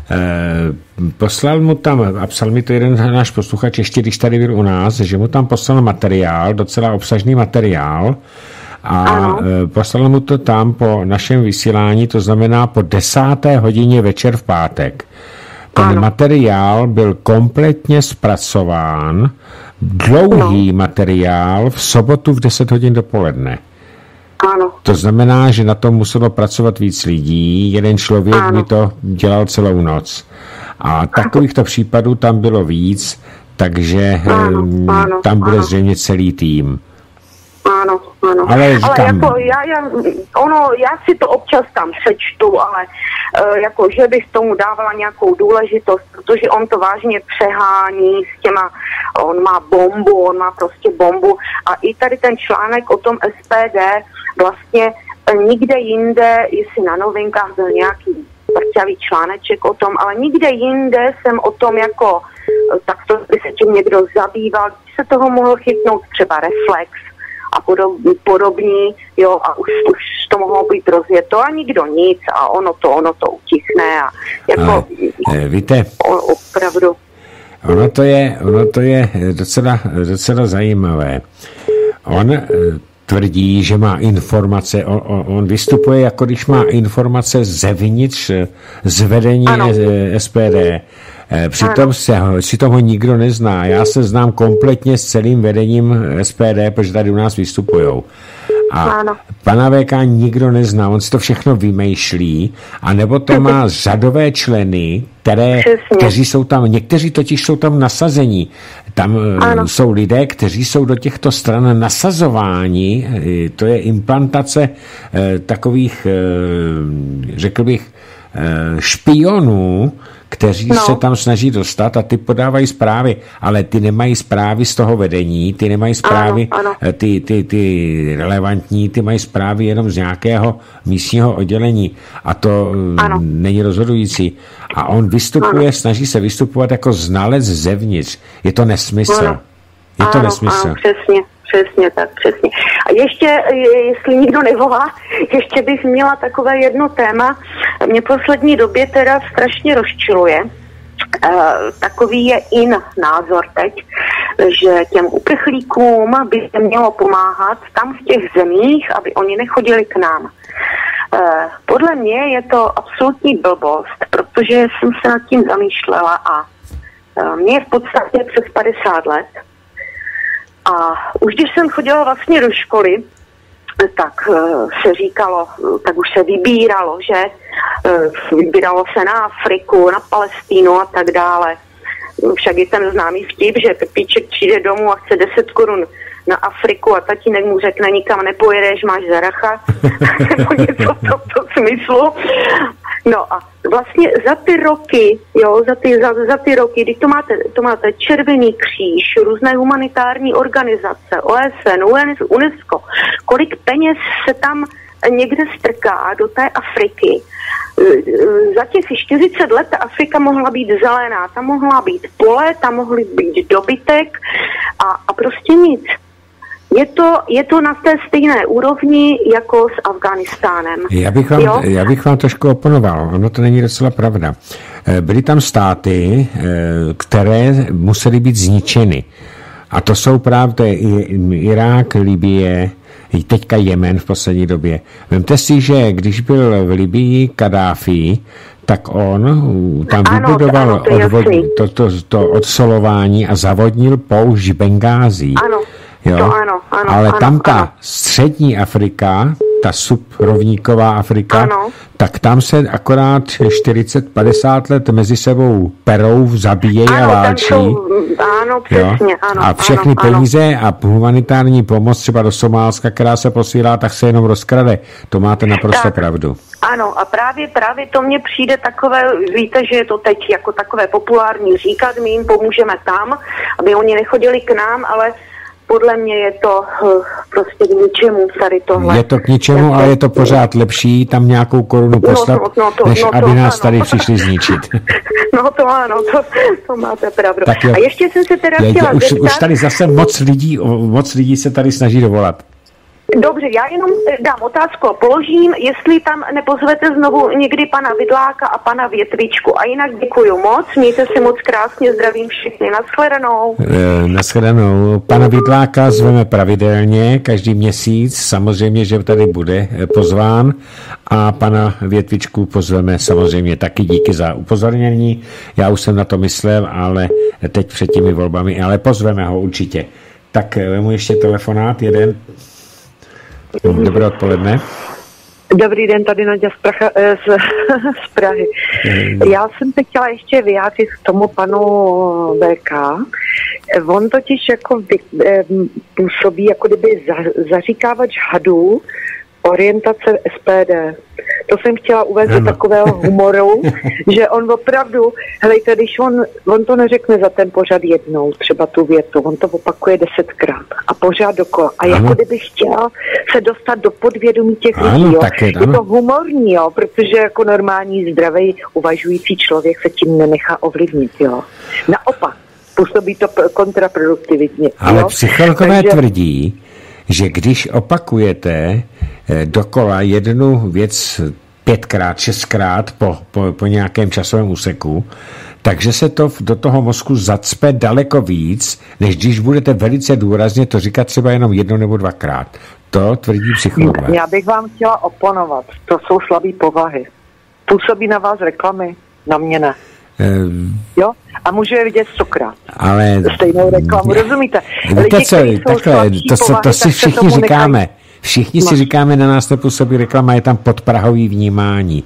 Poslal mu tam, a psal mi to jeden náš posluchač, ještě když tady byl u nás, že mu tam poslal materiál, docela obsažný materiál, a poslal mu to tam po našem vysílání, to znamená po 10. hodině večer v pátek. Ten materiál byl kompletně zpracován, dlouhý materiál v sobotu v 10 hodin dopoledne. Ano. To znamená, že na tom muselo pracovat víc lidí, jeden člověk mi to dělal celou noc. A takovýchto případů tam bylo víc, takže tam bude zřejmě celý tým. Ano. Ale jako já si to občas tam přečtu, ale jako, že bych tomu dávala nějakou důležitost, protože on to vážně přehání s těma, on má prostě bombu a i tady ten článek o tom SPD vlastně nikde jinde, jestli na Novinkách byl nějaký vrťavý článeček o tom, ale nikde jinde jsem o tom jako, tak to by se tím někdo zabýval, se toho mohl chytnout třeba Reflex a podobní, jo, a už to mohlo být rozjeto a nikdo nic a ono to utichne a jako víte, opravdu. Ono to je docela zajímavé. On tvrdí, že má informace, on vystupuje, jako když má informace zevnitř z vedení SPD. Přitom ho nikdo nezná. Já se znám kompletně s celým vedením SPD, protože tady u nás vystupujou. A pana VK nikdo nezná, on si to všechno vymýšlí, anebo to má řadové členy, kteří jsou tam, někteří totiž jsou tam nasazení. Tam jsou lidé, kteří jsou do těchto stran nasazováni, to je implantace takových, řekl bych, špionů, kteří se tam snaží dostat a ty podávají zprávy, ale ty nemají zprávy z toho vedení, ty nemají zprávy, ty relevantní, ty mají zprávy jenom z nějakého místního oddělení a to není rozhodující. A on vystupuje, snaží se vystupovat jako znalec zevnitř. Je to nesmysl. Je to nesmysl. Ano, přesně tak. A ještě, jestli nikdo nevolá, ještě bych měla takové jedno téma. Mě v poslední době teda strašně rozčiluje. Takový je názor teď, že těm uprchlíkům by se mělo pomáhat tam v těch zemích, aby oni nechodili k nám. Podle mě je to absolutní blbost, protože jsem se nad tím zamýšlela a mě je v podstatě přes 50 let. A už když jsem chodila vlastně do školy, tak se říkalo, tak už se vybíralo, že vybíralo se na Afriku, na Palestínu a tak dále. Však je ten známý vtip, že Pepíček přijde domů a chce 10 korun na Afriku a tatínek mu řekne, nikam nepojedeš, máš zaracha, nebo něco v tomto smyslu. No a vlastně za ty roky, za ty roky, když to máte Červený kříž, různé humanitární organizace, OSN, UNESCO, kolik peněz se tam někde strká do té Afriky. Za těch 40 let ta Afrika mohla být zelená, tam mohla být pole, tam mohly být dobytek a prostě nic. Je to na té stejné úrovni jako s Afghánistánem. Já bych vám trošku oponoval. Ono to není docela pravda. Byly tam státy, které musely být zničeny. A to jsou právě Irák, Libye, teďka Jemen v poslední době. Vemte si, že když byl v Libii Kadáfi, tak on tam vybudoval to odsolování a zavodnil poušť Bengází. Jo? To ano, ale tam ta střední Afrika, ta subrovníková Afrika, tak tam se akorát 40-50 let mezi sebou perou, zabíjejí a válčí. Ano, přesně, ano. A všechny peníze a humanitární pomoc třeba do Somálska, která se posílá, tak se jenom rozkrade. To máte naprosto pravdu. Ano, a právě to mně přijde takové, víte, že je to teď jako takové populární říkat, my jim pomůžeme tam, aby oni nechodili k nám, ale podle mě je to prostě k ničemu tady tohle. Je to k ničemu, ale je to pořád lepší tam nějakou korunu poslat, než aby nás tady přišli zničit. No to ano, to máte pravdu. A ještě jsem se teda chtěla zeptat... Už tady zase moc lidí se tady snaží dovolat. Dobře, já jenom dám otázku a položím, jestli tam nepozvete znovu někdy pana Vidláka a pana Větvičku. A jinak děkuju moc, mějte se moc krásně, zdravím všechny, nashledanou. Nashledanou. Pana Vidláka zveme pravidelně, každý měsíc, samozřejmě, že tady bude pozván, a pana Větvičku pozveme samozřejmě taky, díky za upozornění. Já už jsem na to myslel, ale teď před těmi volbami, ale pozveme ho určitě. Tak vemu ještě telefonát, jeden. Dobré odpoledne. Dobrý den, tady Naďa z Prahy. Já jsem se chtěla ještě vyjádřit k tomu panu VK. On totiž jako působí jako kdyby zaříkávač hadů orientace SPD. To jsem chtěla uvést do takového humoru, že on opravdu, helejte, když on to neřekne za ten pořad jednou, třeba tu větu, on to opakuje 10krát a pořád dokola. A jako kdyby chtěl se dostat do podvědomí těch lidí, jo. Je to humorní, jo, protože jako normální, zdravý, uvažující člověk se tím nenechá ovlivnit, jo. Naopak, působí to kontraproduktivitně. Ale psychologové tvrdí, že když opakujete dokola jednu věc 5krát, 6krát po nějakém časovém úseku, takže se to do toho mozku zacpe daleko víc, než když budete velice důrazně to říkat třeba jenom 1 nebo 2krát. To tvrdí psychologové. Já bych vám chtěla oponovat. To jsou slabý povahy. Působí na vás reklamy? Na mě ne. Jo? A můžu je vidět 100krát. Ale... Stejnou reklamu, rozumíte? Víte co, takhle, to si všichni říkáme. Všichni si říkáme, na nás nepůsobí reklama, je tam podprahový vnímání.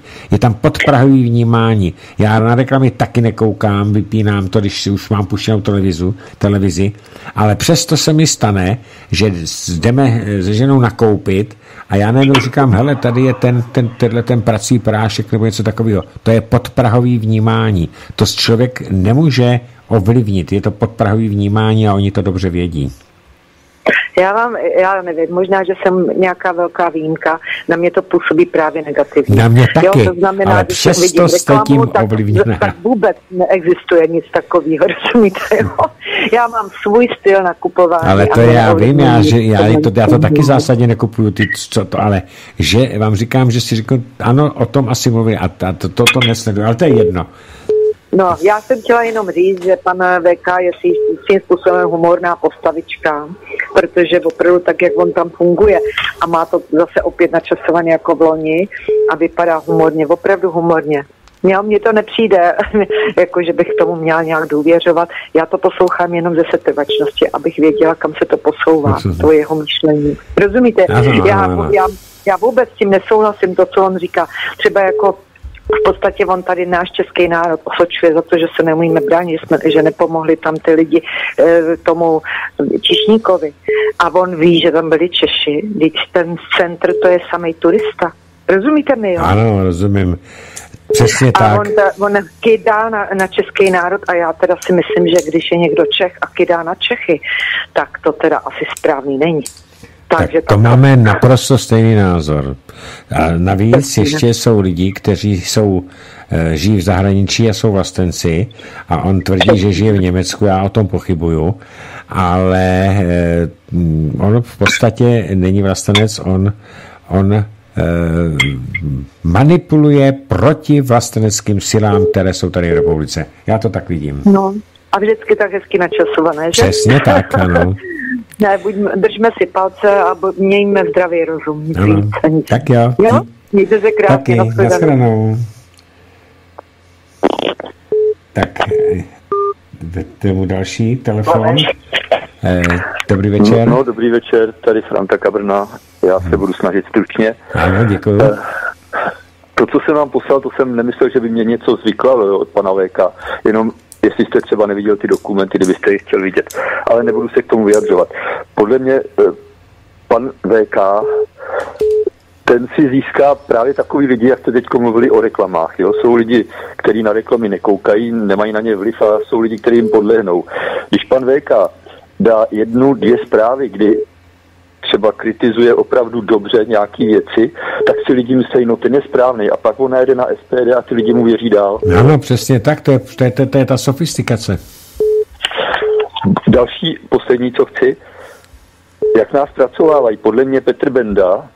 Já na reklamy taky nekoukám, vypínám to, když už mám puštěnou televizi, ale přesto se mi stane, že jdeme se ženou nakoupit a já najednou říkám, hele, tady je ten prací prášek nebo něco takového. To je podprahový vnímání. To člověk nemůže ovlivnit. Je to podprahový vnímání a oni to dobře vědí. Já nevím, možná, že jsem nějaká velká výjimka, na mě to působí právě negativně. Na mě taky, jo, to znamená, ale přesto jste tím ovlivněná. Tak vůbec neexistuje nic takového, rozumíte, jo? Já mám svůj styl nakupování. Ale to já vím, já to taky zásadně nekupuju, ale že vám říkám, že si říkám, ano, o tom asi mluvím a to nesleduju, ale to je jedno. No, já jsem chtěla jenom říct, že pan VK je svým způsobem humorná postavička, protože opravdu tak, jak on tam funguje a má to zase opět načasované jako v loni a vypadá humorně, opravdu humorně. Mně to nepřijde, jako že bych tomu měla nějak důvěřovat. Já to poslouchám jenom ze setrvačnosti, abych věděla, kam se to posouvá, to jeho myšlení. Rozumíte? Já vůbec s tím nesouhlasím, to, co on říká. Třeba jako v podstatě on tady náš český národ osočuje za to, že se neumíme bránit, že nepomohli tam ty lidi tomu Čišníkovi. A on ví, že tam byli Češi, když ten centr to je samej turista. Rozumíte mi, jo? Ano, rozumím. Přesně a tak. On kydá na český národ a já teda si myslím, že když je někdo Čech a kydá na Čechy, tak to teda asi správný není. Tak to máme naprosto stejný názor. A navíc ještě jsou lidi, kteří žijí v zahraničí a jsou vlastenci a on tvrdí, že žije v Německu, já o tom pochybuju. ale on v podstatě není vlastenec, on manipuluje proti vlasteneckým silám, které jsou tady v republice. Já to tak vidím. No, a vždycky tak hezky načasované, že? Přesně tak, ano. Ne, držme si palce a mějme zdravý rozum. Nic. Tak jo. Mějte se krásně. Taky, nashledanou. Tak, tomu další telefon. Dobrý večer. No, dobrý večer, tady Franta Kabrna. Já se budu snažit stručně. Ano, děkuji. To, co jsem vám poslal, to jsem nemyslel, že by mě něco zvyklalo od pana VK. Jenom jestli jste třeba neviděl ty dokumenty, kdybyste je chtěl vidět. Ale nebudu se k tomu vyjadřovat. Podle mě pan VK, ten si získá právě takový lidi, jak jste teď mluvili o reklamách. Jo? Jsou lidi, kteří na reklamy nekoukají, nemají na ně vliv a jsou lidi, kteří jim podlehnou. Když pan VK dá 1-2 zprávy, kdy třeba kritizuje opravdu dobře nějaký věci, tak si lidi myslí, no ten je správný, a pak on najde na SPD a ty lidi mu věří dál. Ano, přesně tak, to je ta sofistikace. Další, poslední, co chci, jak nás pracovávají, podle mě Petr Benda,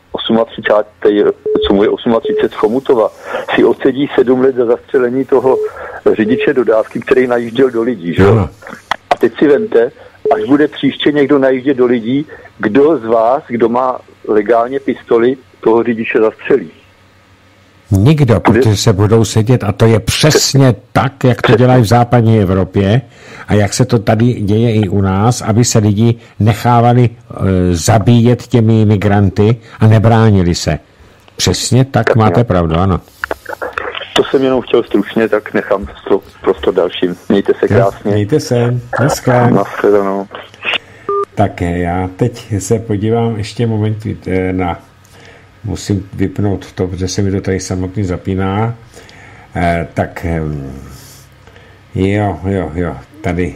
38 z Chomutova, si odsedí 7 let za zastřelení toho řidiče dodávky, který najížděl do lidí, že? A teď si vemte, až bude příště někdo najíždět do lidí, kdo z vás, kdo má legálně pistoli, toho řidiče zastřelí? Nikdo, protože se budou sedět, a to je přesně tak, jak to dělají v západní Evropě a jak se to tady děje i u nás, aby se lidi nechávali zabíjet těmi migranty a nebránili se. Přesně tak máte pravdu, ano. To jsem jenom chtěl stručně, tak nechám prostor dalším. Mějte se krásně. Mějte se. Nashledanou. Tak já teď se podívám ještě moment na... Musím vypnout to, protože se mi to tady samotný zapíná. Tak jo, tady.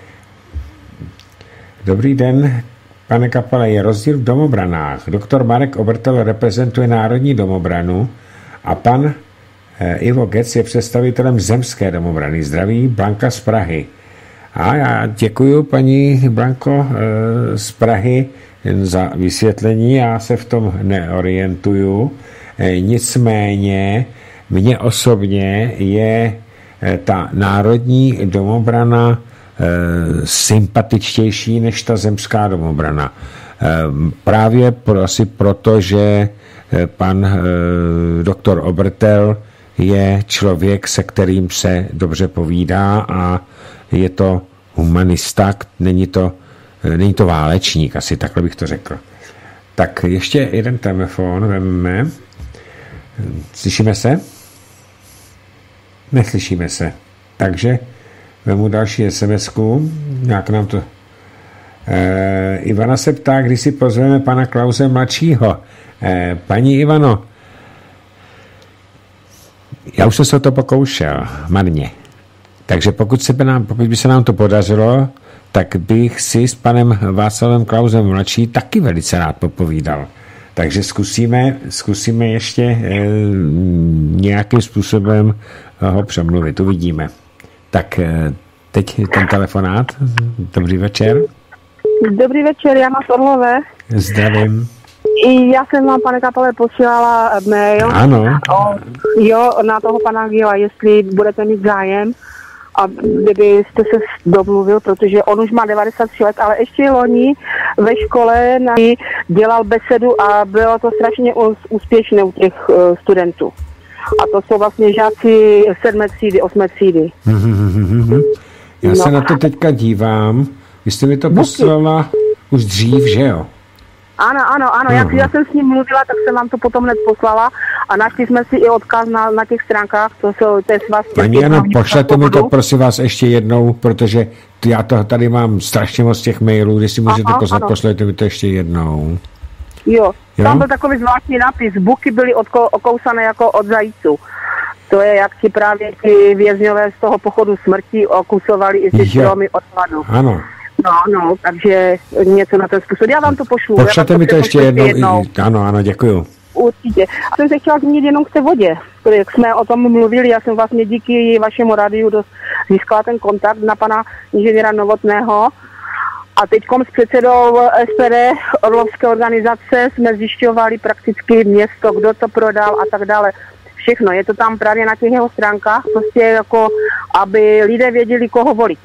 Dobrý den, pane Kapale, je rozdíl v domobranách. Doktor Marek Obertel reprezentuje Národní domobranu a pan Ivo Gec je představitelem Zemské domobrany. Zdraví, Blanka z Prahy. A já děkuju, paní Blanko z Prahy, za vysvětlení. Já se v tom neorientuju. Nicméně mně osobně je ta Národní domobrana sympatičtější než ta Zemská domobrana. Právě asi proto, že pan doktor Obertel je člověk, se kterým se dobře povídá a je to humanista, není to válečník, asi takhle bych to řekl. Tak ještě jeden telefon vezmeme. Slyšíme se? Neslyšíme se. Takže vemu další SMS-ku. Jak nám to... Ivana se ptá, kdy si pozveme pana Klause mladšího. Paní Ivano, já už jsem se o to pokoušel, marně. Takže pokud by se nám to podařilo, tak bych si s panem Václavem Klausem mladší taky velice rád popovídal. Takže zkusíme ještě nějakým způsobem ho přemluvit. Uvidíme. Tak teď ten telefonát. Dobrý večer. Dobrý večer, Jana z Orlové. Zdravím. Já jsem vám, pane Kapale, posílala mail. Ano. Na toho pana Gila, jestli budete mít zájem. A kdybyste se domluvil, protože on už má 93 let, ale ještě loni ve škole dělal besedu a bylo to strašně úspěšné u těch studentů. A to jsou vlastně žáci 7. třídy, 8. třídy. Já se na to teďka dívám. Vy jste mi to poslala už dřív, že jo? Ano. Já jsem s ním mluvila, tak jsem vám to potom hned poslala a našli jsme si i odkaz na těch stránkách, to je svaz. Paní Jano, pošlete mi to prosím vás ještě jednou, protože já to tady mám strašně moc těch mailů, když si můžete pošlete mi to ještě jednou. Jo, tam byl takový zvláštní nápis, buky byly okousané jako od zajíců. To je, jak ti právě ti vězňové z toho pochodu smrti okusovali i ty stromy od hladu. Ano. No, takže něco na ten způsob. Já vám to pošlu. Pošlete mi to ještě jednou. Ano, děkuju. Určitě. A jsem se chtěla zmínit jenom k té vodě. Jak jsme o tom mluvili, já jsem vlastně díky vašemu rádiu získala ten kontakt na pana inženýra Novotného A teďkom s předsedou SPD Orlovské organizace jsme zjišťovali prakticky město, kdo to prodal a tak dále. Všechno, je to tam právě na těch jeho stránkách, prostě jako, aby lidé věděli, koho volit.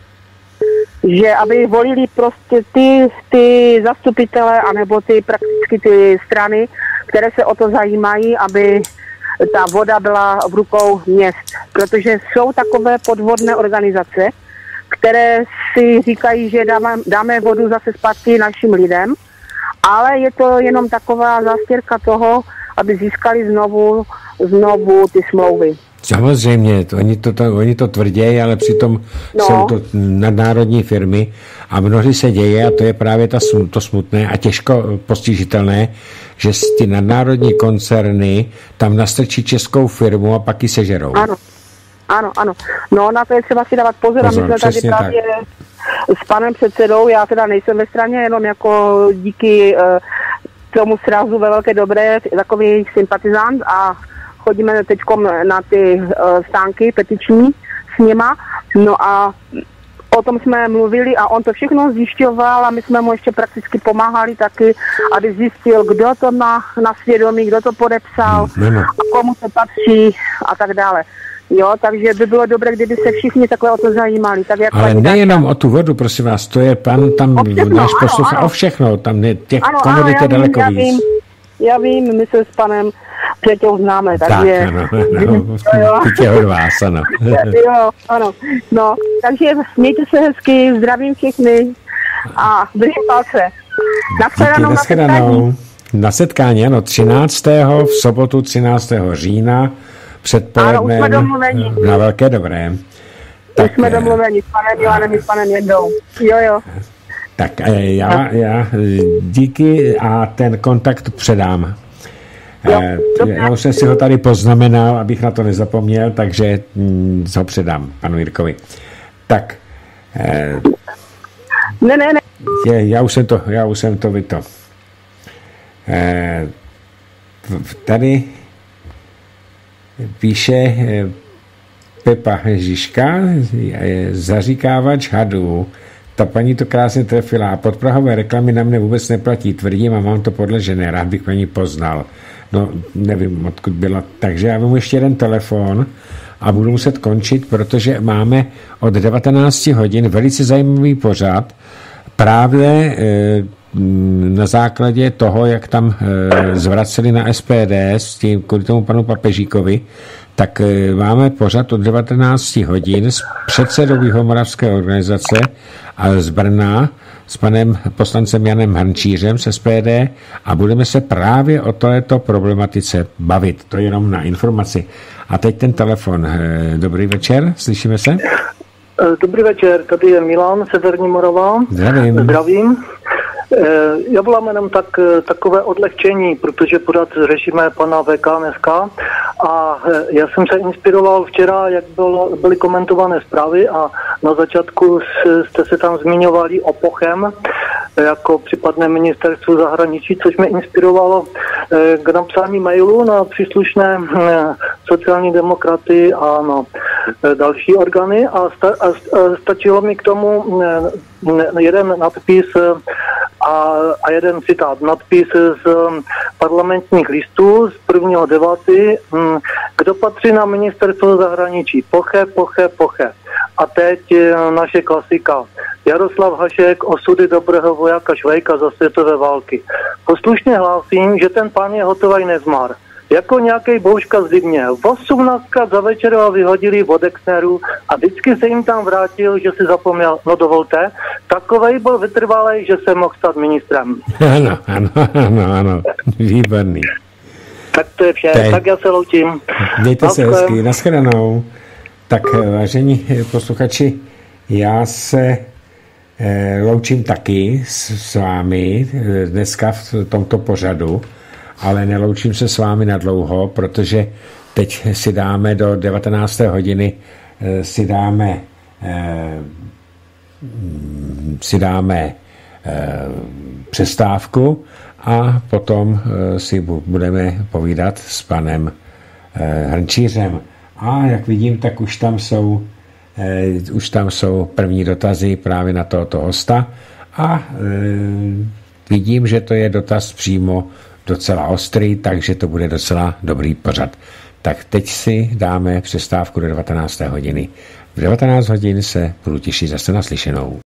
Že aby volili prostě ty zastupitele, anebo prakticky ty strany, které se o to zajímají, aby ta voda byla v rukou měst. Protože jsou takové podvodné organizace, které si říkají, že dáme vodu zase zpátky našim lidem, ale je to jenom taková zástěrka toho, aby získali znovu ty smlouvy. Samozřejmě, oni to tvrdí, ale přitom jsou to nadnárodní firmy a mnohdy se děje, a to je právě to smutné a těžko postižitelné, že ty nadnárodní koncerny tam nastrčí českou firmu a pak ji sežerou. Ano. No, na to je třeba si dávat pozor a my jsme tady právě s panem předsedou, já teda nejsem ve straně, jenom jako díky tomu srazu ve Velké Dobré, takový sympatizant a chodíme teďkom na ty stánky petiční s nima, no a o tom jsme mluvili a on to všechno zjišťoval a my jsme mu ještě prakticky pomáhali taky, aby zjistil, kdo to má na svědomí, kdo to podepsal a komu to patří a tak dále. Jo, takže by bylo dobré, kdyby se všichni takhle o to zajímali. Tak jak ale nejenom o tu vodu, prosím vás, to je pan tam náš posluchač, o všechno, tam těch komodit je daleko víc. Já vím, my se s panem Přeťou známe, takže... Tak, ano, od vás, ano. Jo, ano, no, takže mějte se hezky, zdravím všechny a držím palce. Naschledanou. Na setkání, ano, 13. v sobotu 13. října předpoledne na Velké Dobré. Tak, jsme domluveni s panem Milanem i s panem Jendou. Jo. Tak já díky a ten kontakt předám. Já už jsem si ho tady poznamenal, abych na to nezapomněl, takže ho předám panu Jirkovi. Tak. Ne. Já už jsem to vyto. Tady píše Pepa Žižka, zaříkávač hadů. Ta paní to krásně trefila a podprahové reklamy na mne vůbec neplatí. Tvrdím a mám to podležené, rád bych paní poznal. No, nevím, odkud byla. Takže já vemu ještě jeden telefon a budu muset končit, protože máme od 19 hodin velice zajímavý pořad právě na základě toho, jak tam zvraceli na SPD s tím, kvůli tomu panu Papežíkovi, tak máme pořad od 19 hodin s předsedou Jihomoravské organizace a z Brna s panem poslancem Janem Hrnčířem z SPD a budeme se právě o této problematice bavit. To je jenom na informaci. A teď ten telefon. Dobrý večer, slyšíme se? Dobrý večer, tady je Milan, Severní Morava. Zdravím. Já volám jenom takové odlehčení, protože pořád řešíme pana VK dneska a já jsem se inspiroval včera, jak byly komentované zprávy a na začátku jste se tam zmiňovali o Pochem jako případné ministerstvu zahraničí, což mě inspirovalo k napsání mailu na příslušné sociální demokraty a na další orgány a stačilo mi k tomu jeden nadpis a jeden citát. Nadpis z parlamentních listů z 1.9. Kdo patří na ministerstvo zahraničí? Poche. A teď naše klasika. Jaroslav Hašek, osudy dobrého vojáka Švejka za světové války. Poslušně hlásím, že ten pán je hotový nezmar. Jako nějaký bouška z Libně. 18krát za večer ho vyhodili od Exneru a vždycky se jim tam vrátil, že si zapomněl, no dovolte, takovej byl vytrvalej, že se mohl stát ministrem. Ano, výborný. Tak to je vše, tak já se loučím. Mějte se hezky, nashledanou. Tak vážení posluchači, já se loučím taky s vámi dneska v tomto pořadu, ale neloučím se s vámi na dlouho, protože teď si dáme do 19. hodiny si dáme přestávku a potom si budeme povídat s panem Hrnčířem. A jak vidím, tak už tam jsou první dotazy právě na tohoto hosta a vidím, že to je dotaz přímo docela ostrý, takže to bude docela dobrý pořad. Tak teď si dáme přestávku do 19. hodiny. V 19 hodin se budu těšit zase na slyšenou.